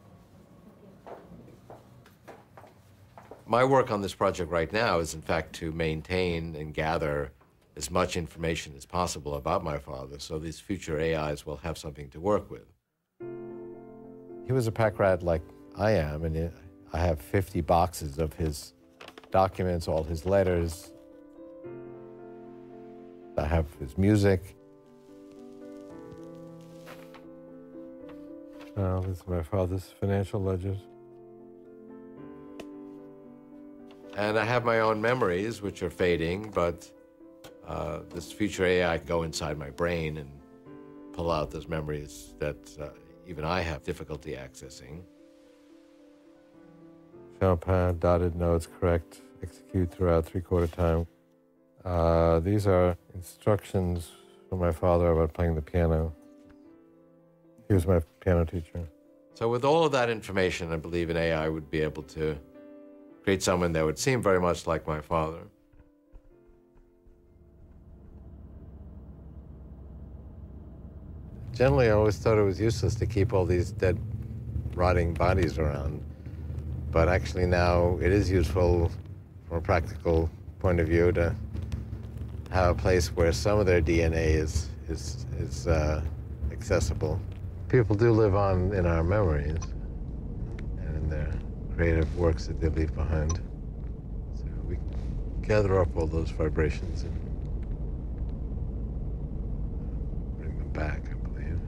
My work on this project right now is, in fact, to maintain and gather as much information as possible about my father so these future A Is will have something to work with. He was a pack rat like I am, and I have fifty boxes of his documents, all his letters. I have his music. Oh, this is my father's financial ledgers. And I have my own memories, which are fading, but uh, this future A I can go inside my brain and pull out those memories that uh, even I have difficulty accessing. Chopin, dotted notes, correct, execute throughout three-quarter time. Uh, these are instructions from my father about playing the piano. He was my piano teacher. So with all of that information, I believe an A I would be able to create someone that would seem very much like my father. Generally, I always thought it was useless to keep all these dead, rotting bodies around. But actually now it is useful from a practical point of view to have a place where some of their D N A is, is, is uh, accessible. People do live on in our memories and in their creative works that they leave behind. So we gather up all those vibrations and bring them back, I believe.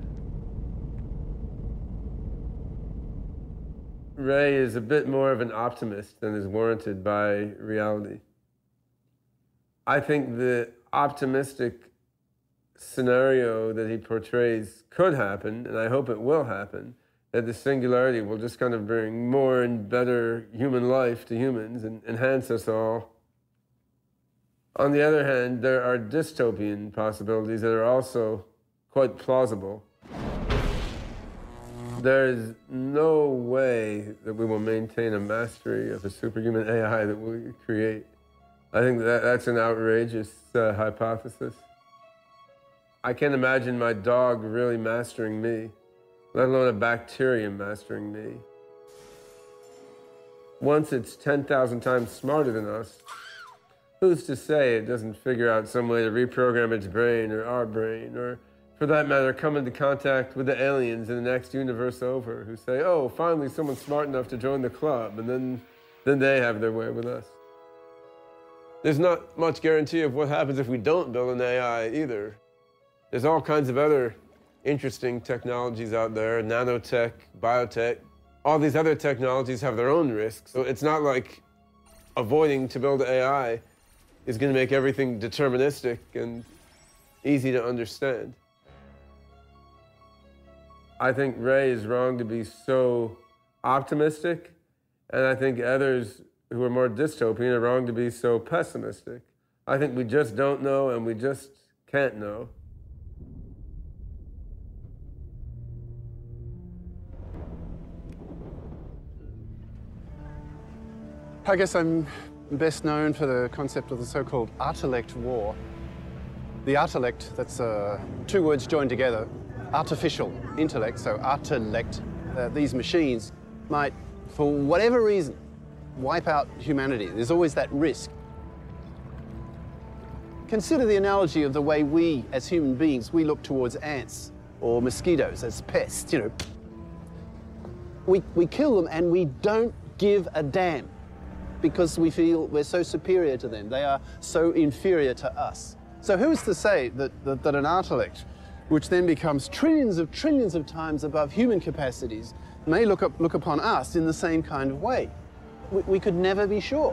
Ray is a bit more of an optimist than is warranted by reality. I think the optimistic scenario that he portrays could happen, and I hope it will happen, that the singularity will just kind of bring more and better human life to humans and enhance us all. On the other hand, there are dystopian possibilities that are also quite plausible. There is no way that we will maintain a mastery of a superhuman A I that we create. I think that that's an outrageous uh, hypothesis. I can't imagine my dog really mastering me, let alone a bacterium mastering me. Once it's ten thousand times smarter than us, who's to say it doesn't figure out some way to reprogram its brain or our brain, or for that matter, come into contact with the aliens in the next universe over who say, oh, finally someone's smart enough to join the club, and then, then they have their way with us. There's not much guarantee of what happens if we don't build an A I either. There's all kinds of other interesting technologies out there, nanotech, biotech. All these other technologies have their own risks. So it's not like avoiding to build A I is going to make everything deterministic and easy to understand. I think Ray is wrong to be so optimistic, and I think others who are more dystopian are wrong to be so pessimistic. I think we just don't know, and we just can't know. I guess I'm best known for the concept of the so-called artellect war. The artellect, that's uh, two words joined together, artificial intellect, so artellect. Uh, these machines might, for whatever reason, wipe out humanity. There's always that risk. Consider the analogy of the way we, as human beings, we look towards ants or mosquitoes as pests, you know. We, we kill them and we don't give a damn because we feel we're so superior to them. They are so inferior to us. So who is to say that, that, that an artellect, which then becomes trillions of trillions of times above human capacities, may look, up, look upon us in the same kind of way? We, we could never be sure.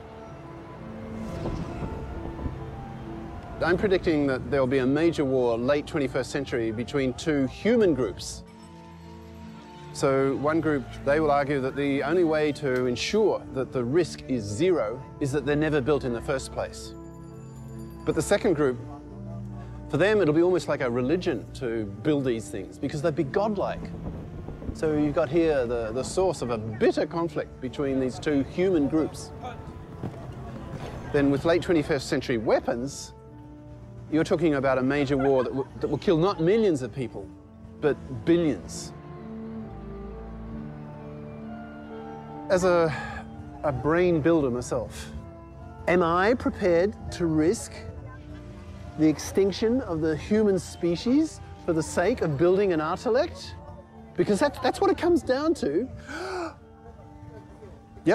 I'm predicting that there'll be a major war late twenty-first century between two human groups. So one group, they will argue that the only way to ensure that the risk is zero is that they're never built in the first place. But the second group, for them, it'll be almost like a religion to build these things because they'd be godlike. So you've got here the, the source of a bitter conflict between these two human groups. Then with late twenty-first century weapons, you're talking about a major war that, that will kill not millions of people, but billions. As a, a brain builder myself, am I prepared to risk the extinction of the human species for the sake of building an artellect? Because that's, that's what it comes down to. Yep.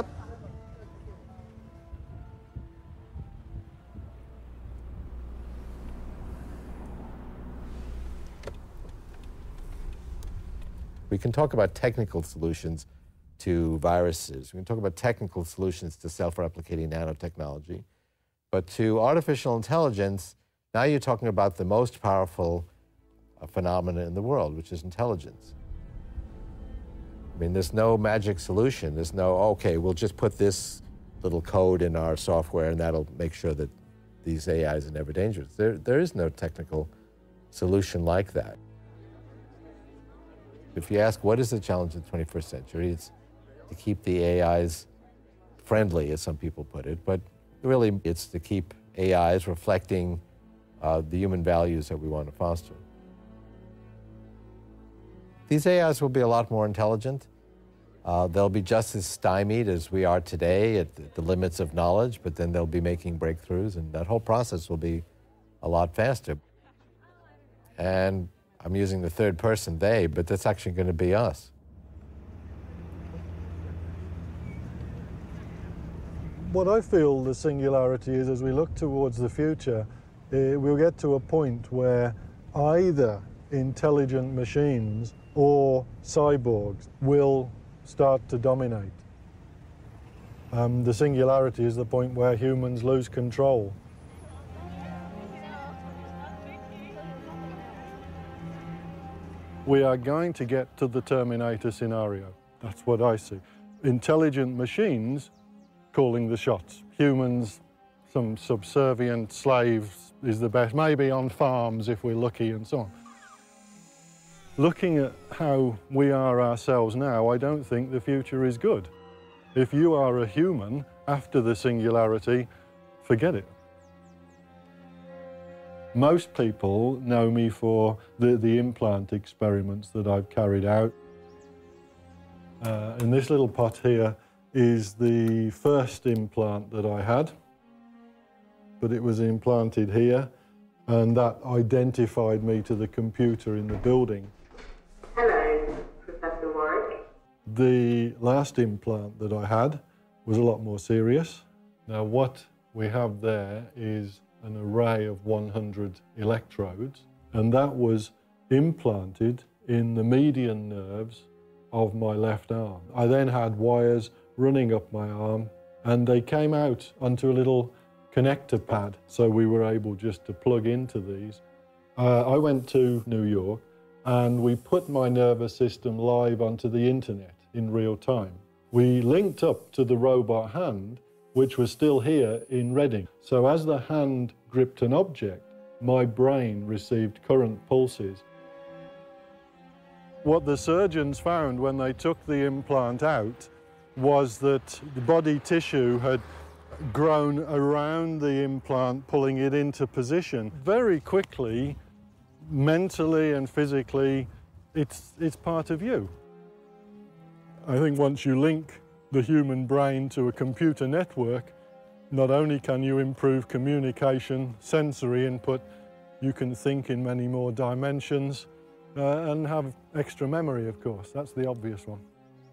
We can talk about technical solutions to viruses. We can talk about technical solutions to self-replicating nanotechnology. But to artificial intelligence, now you're talking about the most powerful uh, phenomena in the world, which is intelligence. I mean, there's no magic solution. There's no, okay, we'll just put this little code in our software and that'll make sure that these A Is are never dangerous. There, there is no technical solution like that. If you ask what is the challenge of the twenty-first century, it's to keep the A Is friendly, as some people put it, but really it's to keep A Is reflecting uh, the human values that we want to foster. These A Is will be a lot more intelligent. Uh, they'll be just as stymied as we are today at the, the limits of knowledge, but then they'll be making breakthroughs, and that whole process will be a lot faster. And I'm using the third person, they, but that's actually going to be us. What I feel the singularity is, as we look towards the future, uh, we'll get to a point where either intelligent machines or cyborgs will start to dominate. Um, the singularity is the point where humans lose control. We are going to get to the Terminator scenario. That's what I see. Intelligent machines calling the shots. Humans, some subservient slaves is the best, maybe on farms if we're lucky and so on. Looking at how we are ourselves now, I don't think the future is good. If you are a human after the singularity, forget it. Most people know me for the, the implant experiments that I've carried out. Uh, and this little pot here is the first implant that I had, but it was implanted here, and that identified me to the computer in the building. Hello, Professor Warwick. The last implant that I had was a lot more serious. Now what we have there is an array of one hundred electrodes, and that was implanted in the median nerves of my left arm. I then had wires running up my arm, and they came out onto a little connector pad, so we were able just to plug into these. Uh, I went to New York, and we put my nervous system live onto the internet in real time. We linked up to the robot hand, which was still here in Reading. So as the hand gripped an object, my brain received current pulses. What the surgeons found when they took the implant out was that the body tissue had grown around the implant, pulling it into position. Very quickly, mentally and physically, it's, it's part of you. I think once you link the human brain to a computer network, not only can you improve communication, sensory input, you can think in many more dimensions uh, and have extra memory, of course. That's the obvious one.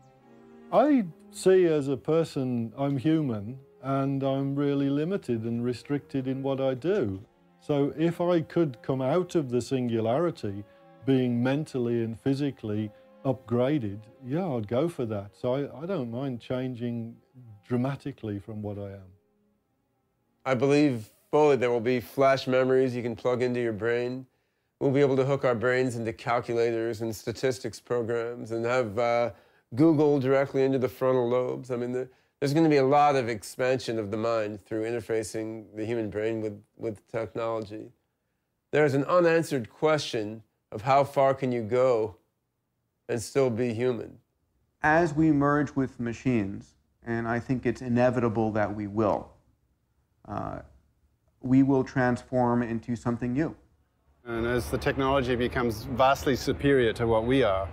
I see as a person, I'm human, and I'm really limited and restricted in what I do. So if I could come out of the singularity being mentally and physically upgraded, yeah, I'd go for that. So I, I don't mind changing dramatically from what I am. I believe fully there will be flash memories you can plug into your brain. We'll be able to hook our brains into calculators and statistics programs and have uh, Google directly into the frontal lobes. I mean, the, there's going to be a lot of expansion of the mind through interfacing the human brain with, with technology. There's an unanswered question of how far can you go and still be human. As we merge with machines, and I think it's inevitable that we will, uh, we will transform into something new. And as the technology becomes vastly superior to what we are,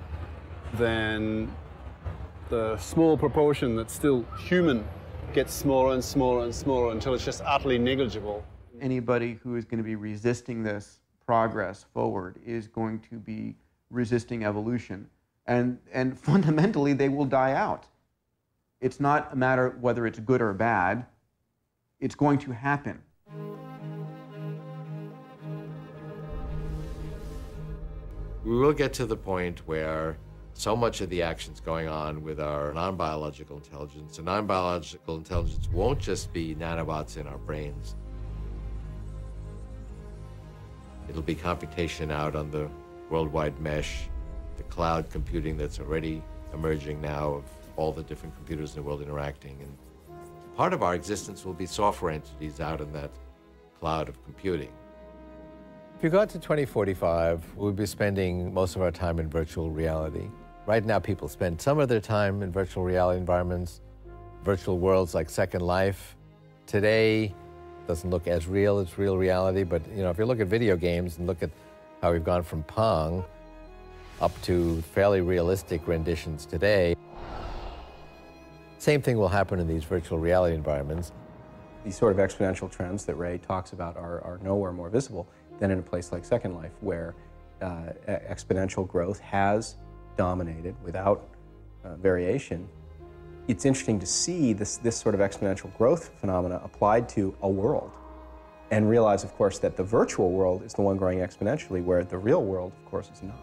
then the small proportion that's still human gets smaller and smaller and smaller until it's just utterly negligible. Anybody who is going to be resisting this progress forward is going to be resisting evolution. And, and fundamentally, they will die out. It's not a matter of whether it's good or bad. It's going to happen. We will get to the point where So much of the action's going on with our non-biological intelligence. And non-biological intelligence won't just be nanobots in our brains. It'll be computation out on the worldwide mesh, the cloud computing that's already emerging now of all the different computers in the world interacting. And part of our existence will be software entities out in that cloud of computing. If you got to twenty forty-five, we'll be spending most of our time in virtual reality. Right now, people spend some of their time in virtual reality environments, virtual worlds like Second Life. Today, doesn't look as real as real reality, but you know, if you look at video games and look at how we've gone from Pong up to fairly realistic renditions today, same thing will happen in these virtual reality environments. These sort of exponential trends that Ray talks about are, are nowhere more visible than in a place like Second Life, where uh, exponential growth has dominated without uh, variation. It's interesting to see this, this sort of exponential growth phenomena applied to a world, and realize, of course, that the virtual world is the one growing exponentially, where the real world, of course, is not.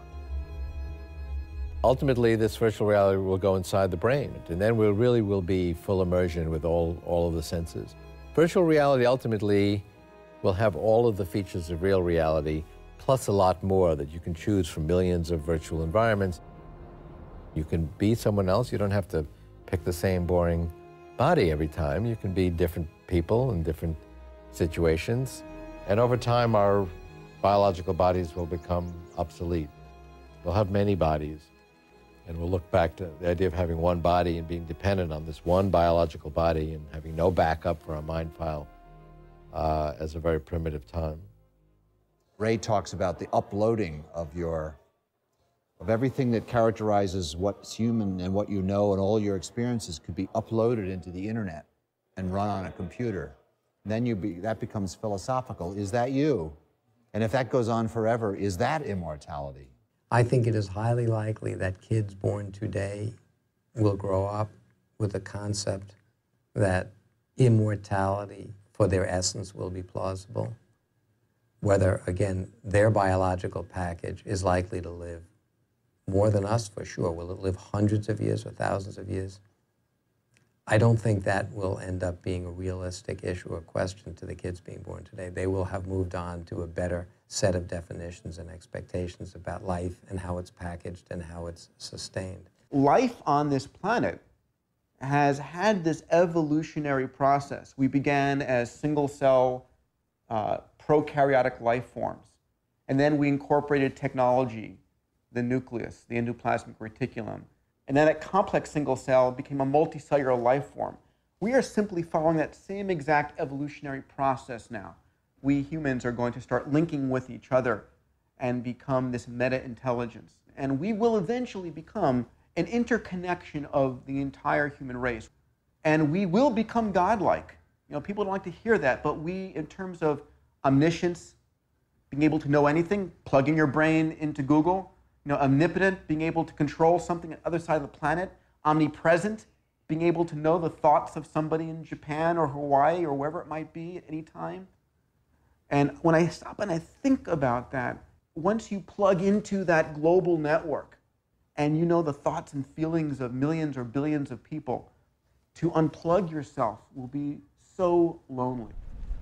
Ultimately, this virtual reality will go inside the brain, and then we really will be full immersion with all, all of the senses. Virtual reality ultimately will have all of the features of real reality, plus a lot more that you can choose from millions of virtual environments. You can be someone else. You don't have to pick the same boring body every time. You can be different people in different situations. And over time, our biological bodies will become obsolete. We'll have many bodies. And we'll look back to the idea of having one body and being dependent on this one biological body and having no backup for our mind file uh, as a very primitive time. Ray talks about the uploading of your, of everything that characterizes what's human and what you know, and all your experiences could be uploaded into the internet and run on a computer. Then you be, that becomes philosophical. Is that you? And if that goes on forever, is that immortality? I think it is highly likely that kids born today will grow up with the concept that immortality for their essence will be plausible. Whether, again, their biological package is likely to live more than us, for sure. Will it live hundreds of years or thousands of years? I don't think that will end up being a realistic issue or question to the kids being born today. They will have moved on to a better set of definitions and expectations about life and how it's packaged and how it's sustained. Life on this planet has had this evolutionary process. We began as single-cell uh, prokaryotic life forms, and then we incorporated technology, the nucleus, the endoplasmic reticulum, and then that complex single cell became a multicellular life form. We are simply following that same exact evolutionary process now. We humans are going to start linking with each other and become this meta-intelligence. And we will eventually become an interconnection of the entire human race. And we will become godlike. You know, people don't like to hear that, but we, in terms of omniscience, being able to know anything, plugging your brain into Google, you know, omnipotent, being able to control something on the other side of the planet, omnipresent, being able to know the thoughts of somebody in Japan or Hawaii or wherever it might be at any time. And when I stop and I think about that, once you plug into that global network and you know the thoughts and feelings of millions or billions of people, to unplug yourself will be so lonely.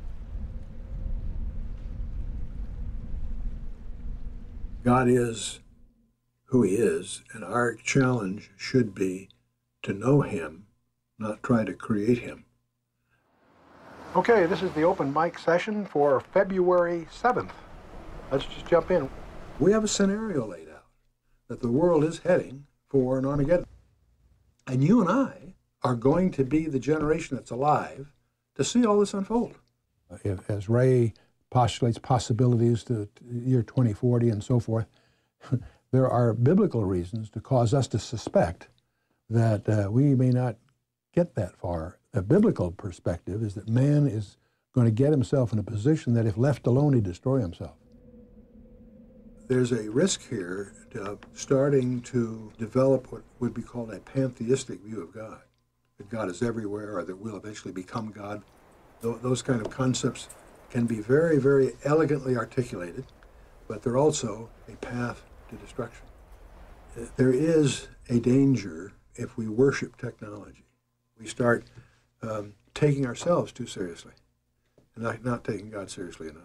God is who he is, and our challenge should be to know him, not try to create him. Okay, this is the open mic session for February seventh. Let's just jump in. We have a scenario laid out that the world is heading for an Armageddon. And you and I are going to be the generation that's alive to see all this unfold. If, as Ray postulates possibilities to year twenty forty and so forth, there are biblical reasons to cause us to suspect that uh, we may not get that far. A biblical perspective is that man is going to get himself in a position that if left alone, he'd destroy himself. There's a risk here of starting to develop what would be called a pantheistic view of God, that God is everywhere or that we'll eventually become God. Those kind of concepts can be very, very elegantly articulated, but they're also a path to destruction. there is a danger if we worship technology. We start um, taking ourselves too seriously and not, not taking God seriously enough.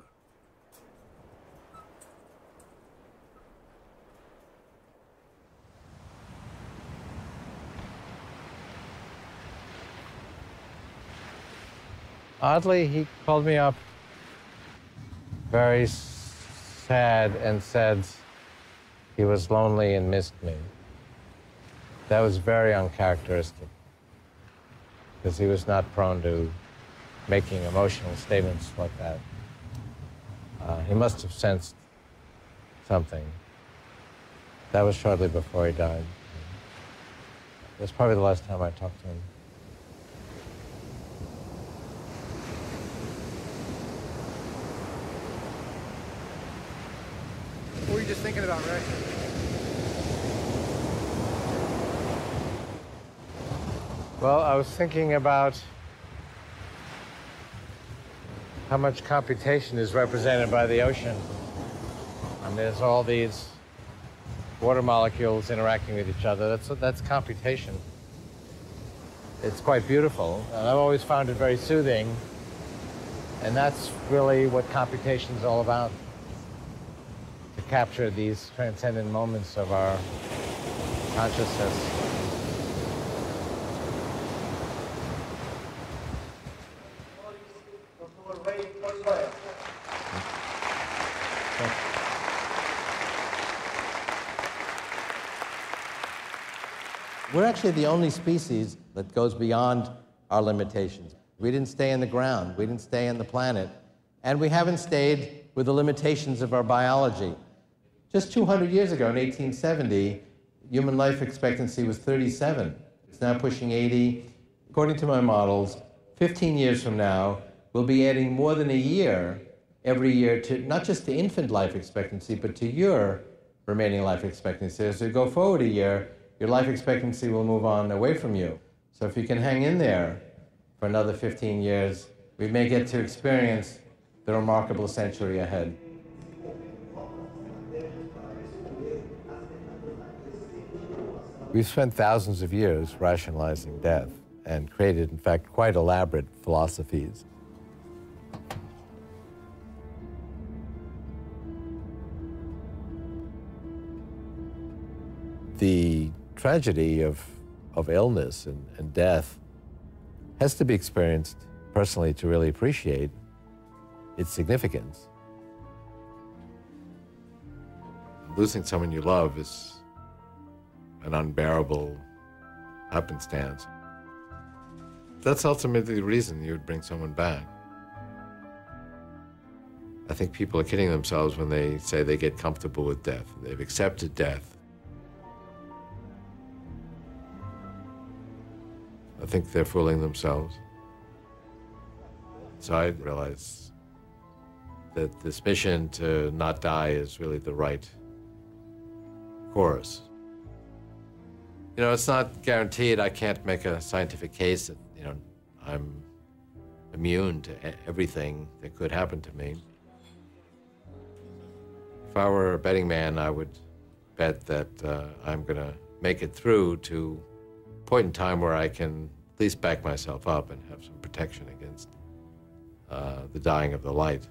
Oddly, he called me up very sad and said he was lonely and missed me. That was very uncharacteristic, because he was not prone to making emotional statements like that. Uh, he must have sensed something. That was shortly before he died. That's probably the last time I talked to him. What were you just thinking about, Ray? Well, I was thinking about how much computation is represented by the ocean. And there's all these water molecules interacting with each other. That's, that's computation. It's quite beautiful, and I've always found it very soothing. And that's really what computation is all about, to capture these transcendent moments of our consciousness. We're actually the only species that goes beyond our limitations. We didn't stay in the ground, we didn't stay on the planet, and we haven't stayed with the limitations of our biology. Just two hundred years ago, in eighteen seventy, human life expectancy was thirty-seven. It's now pushing eighty. According to my models, fifteen years from now, we'll be adding more than a year every year to not just to infant life expectancy, but to your remaining life expectancy. As we go forward a year, your life expectancy will move on away from you. So if you can hang in there for another fifteen years, we may get to experience the remarkable century ahead. We've spent thousands of years rationalizing death and created, in fact, quite elaborate philosophies. The tragedy of, of illness and, and death has to be experienced personally to really appreciate its significance. Losing someone you love is an unbearable happenstance. That's ultimately the reason you would bring someone back. I think people are kidding themselves when they say they get comfortable with death. They've accepted death. I think they're fooling themselves. So I realize that this mission to not die is really the right course. You know, it's not guaranteed. I can't make a scientific case that, you know, I'm immune to everything that could happen to me. If I were a betting man, I would bet that uh, I'm going to make it through to a point in time where I can at least back myself up and have some protection against uh, the dying of the light.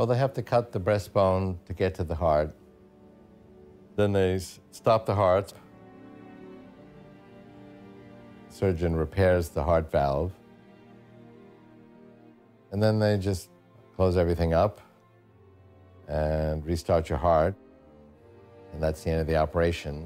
Well, they have to cut the breastbone to get to the heart. Then they stop the heart. Surgeon repairs the heart valve. And then they just close everything up and restart your heart. And that's the end of the operation.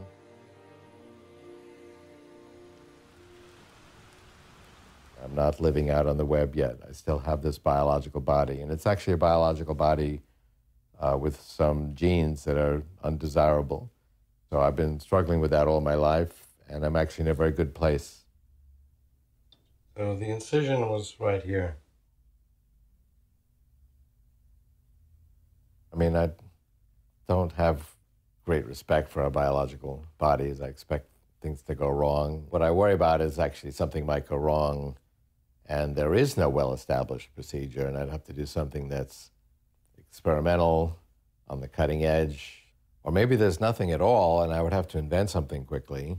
I'm not living out on the web yet. I still have this biological body. And it's actually a biological body uh, with some genes that are undesirable. So I've been struggling with that all my life, and I'm actually in a very good place. So the incision was right here. I mean, I don't have great respect for our biological bodies. I expect things to go wrong. What I worry about is actually something might go wrong and there is no well-established procedure, and I'd have to do something that's experimental, on the cutting edge, or maybe there's nothing at all and I would have to invent something quickly.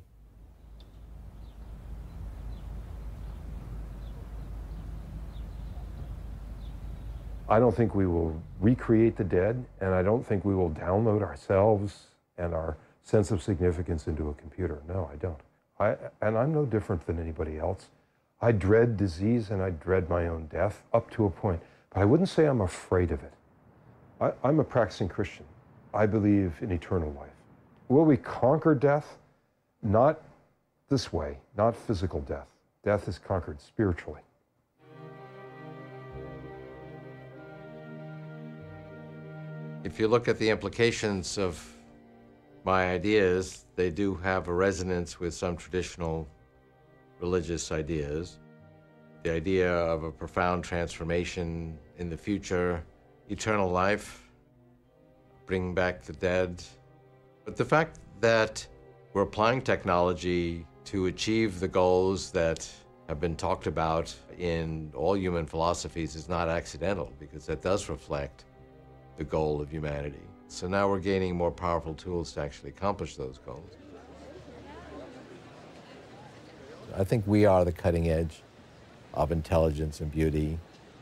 I don't think we will recreate the dead, and I don't think we will download ourselves and our sense of significance into a computer. No, I don't. I, and I'm no different than anybody else. I dread disease and I dread my own death up to a point, but I wouldn't say I'm afraid of it. I, I'm a practicing Christian. I believe in eternal life. Will we conquer death? Not this way, not physical death. Death is conquered spiritually. If you look at the implications of my ideas, they do have a resonance with some traditional religious ideas. The idea of a profound transformation in the future, eternal life, bring back the dead. But the fact that we're applying technology to achieve the goals that have been talked about in all human philosophies is not accidental, because that does reflect the goal of humanity. So now we're gaining more powerful tools to actually accomplish those goals. I think we are the cutting edge of intelligence and beauty.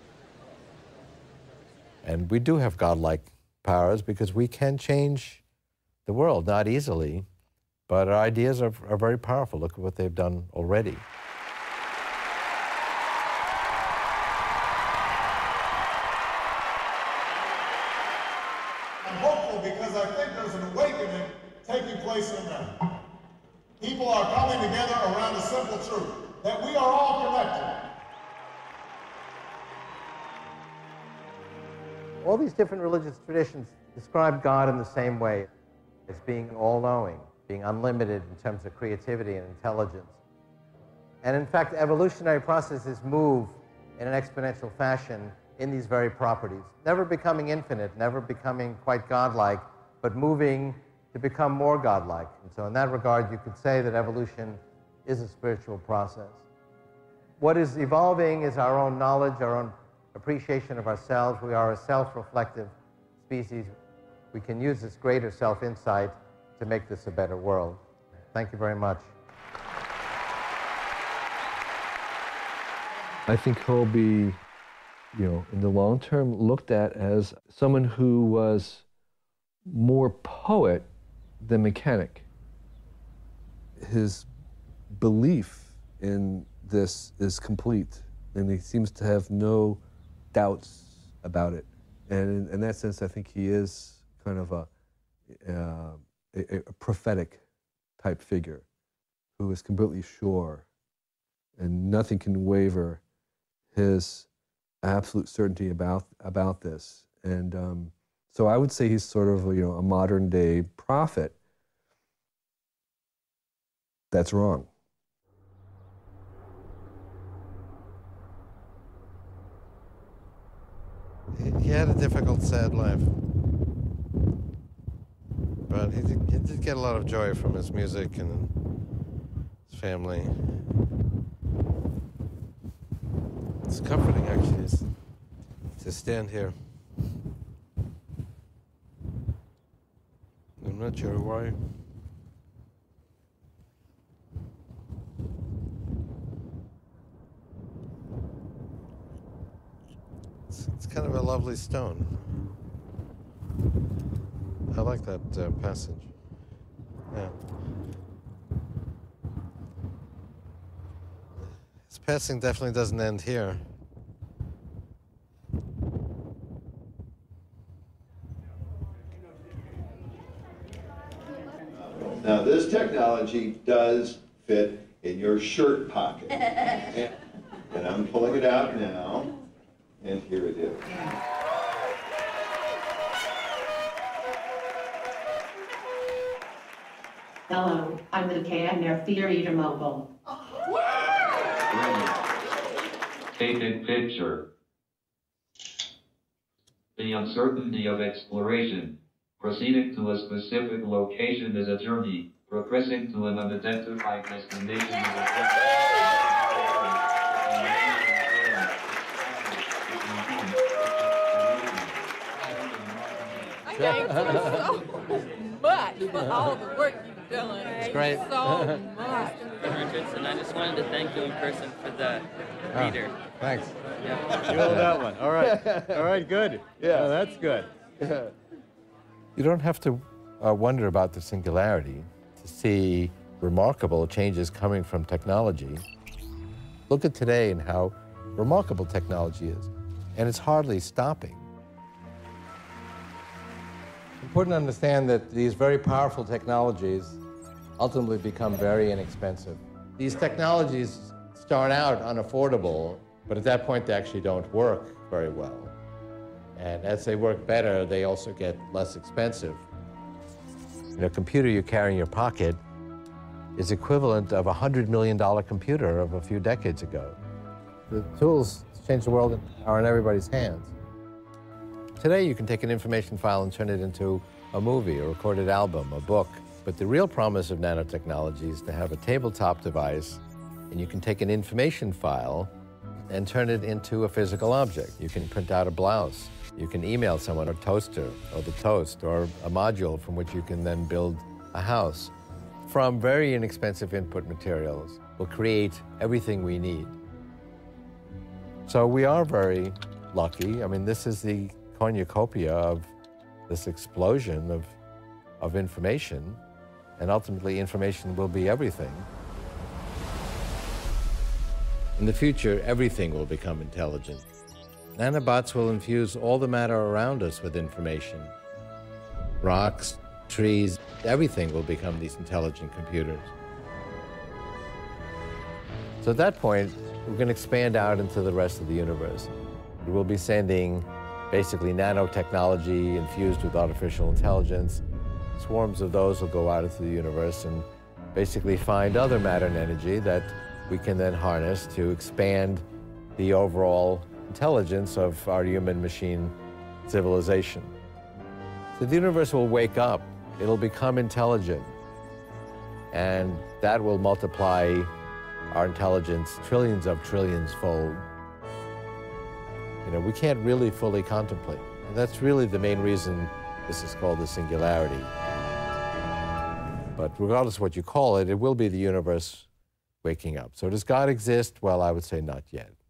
And we do have godlike powers because we can change the world, not easily, but our ideas are, are very powerful. Look at what they've done already. I'm hopeful because I think there's an awakening taking place in them. People are coming together around a simple truth, that we are all connected. All these different religious traditions describe God in the same way, as being all-knowing, being unlimited in terms of creativity and intelligence. And in fact, evolutionary processes move in an exponential fashion in these very properties, never becoming infinite, never becoming quite godlike, but moving to become more godlike. And so in that regard, you could say that evolution is a spiritual process. What is evolving is our own knowledge, our own appreciation of ourselves. We are a self-reflective species. We can use this greater self-insight to make this a better world. Thank you very much. I think he'll be, you know, in the long term, looked at as someone who was more poet than mechanic. His belief in this is complete, and he seems to have no doubts about it. And in, in that sense, I think he is kind of a, uh, a, a prophetic type figure who is completely sure, and nothing can waver his absolute certainty about about this. And um, so I would say he's sort of, you know, a modern day prophet. That's wrong. He had a difficult, sad life, but he did, he did get a lot of joy from his music and his family. It's comforting, actually, to stand here. I'm not sure why. It's, it's kind of a lovely stone. I like that uh, passage. Yeah. This passing definitely doesn't end here. Now, this technology does fit in your shirt pocket. and, and I'm pulling it out now, and here it is. Hello, I'm the K and their Theater Eater Mobile. Taken picture. The uncertainty of exploration. Proceeding to a specific location is a journey. Progressing to an unidentified destination is a Thank you so much for all the work you've done. It's great. So much. Richardson, I just wanted to thank you in person for the reader. Oh, thanks. Yeah. You owe that one. All right. All right, good. Yeah, oh, that's good. You don't have to uh, wonder about the singularity to see remarkable changes coming from technology. Look at today and how remarkable technology is, and it's hardly stopping. It's important to understand that these very powerful technologies ultimately become very inexpensive. These technologies start out unaffordable, but at that point they actually don't work very well. And as they work better, they also get less expensive. You know, a computer you carry in your pocket is equivalent of a one hundred million dollar computer of a few decades ago. The tools to change the world are in everybody's hands. Today, you can take an information file and turn it into a movie, a recorded album, a book. But the real promise of nanotechnology is to have a tabletop device, and you can take an information file and turn it into a physical object. You can print out a blouse. You can email someone a toaster or the toast or a module from which you can then build a house. From very inexpensive input materials, will create everything we need. So we are very lucky. I mean, this is the cornucopia of this explosion of, of information, and ultimately information will be everything. In the future, everything will become intelligent. Nanobots will infuse all the matter around us with information. Rocks, trees, everything will become these intelligent computers. So at that point, we're going to expand out into the rest of the universe. We'll be sending basically nanotechnology infused with artificial intelligence. Swarms of those will go out into the universe and basically find other matter and energy that we can then harness to expand the overall intelligence of our human-machine civilization. So the universe will wake up, it'll become intelligent, and that will multiply our intelligence trillions of trillions fold. You know, we can't really fully contemplate. And that's really the main reason this is called the singularity. But regardless of what you call it, it will be the universe waking up. So does God exist? Well, I would say not yet.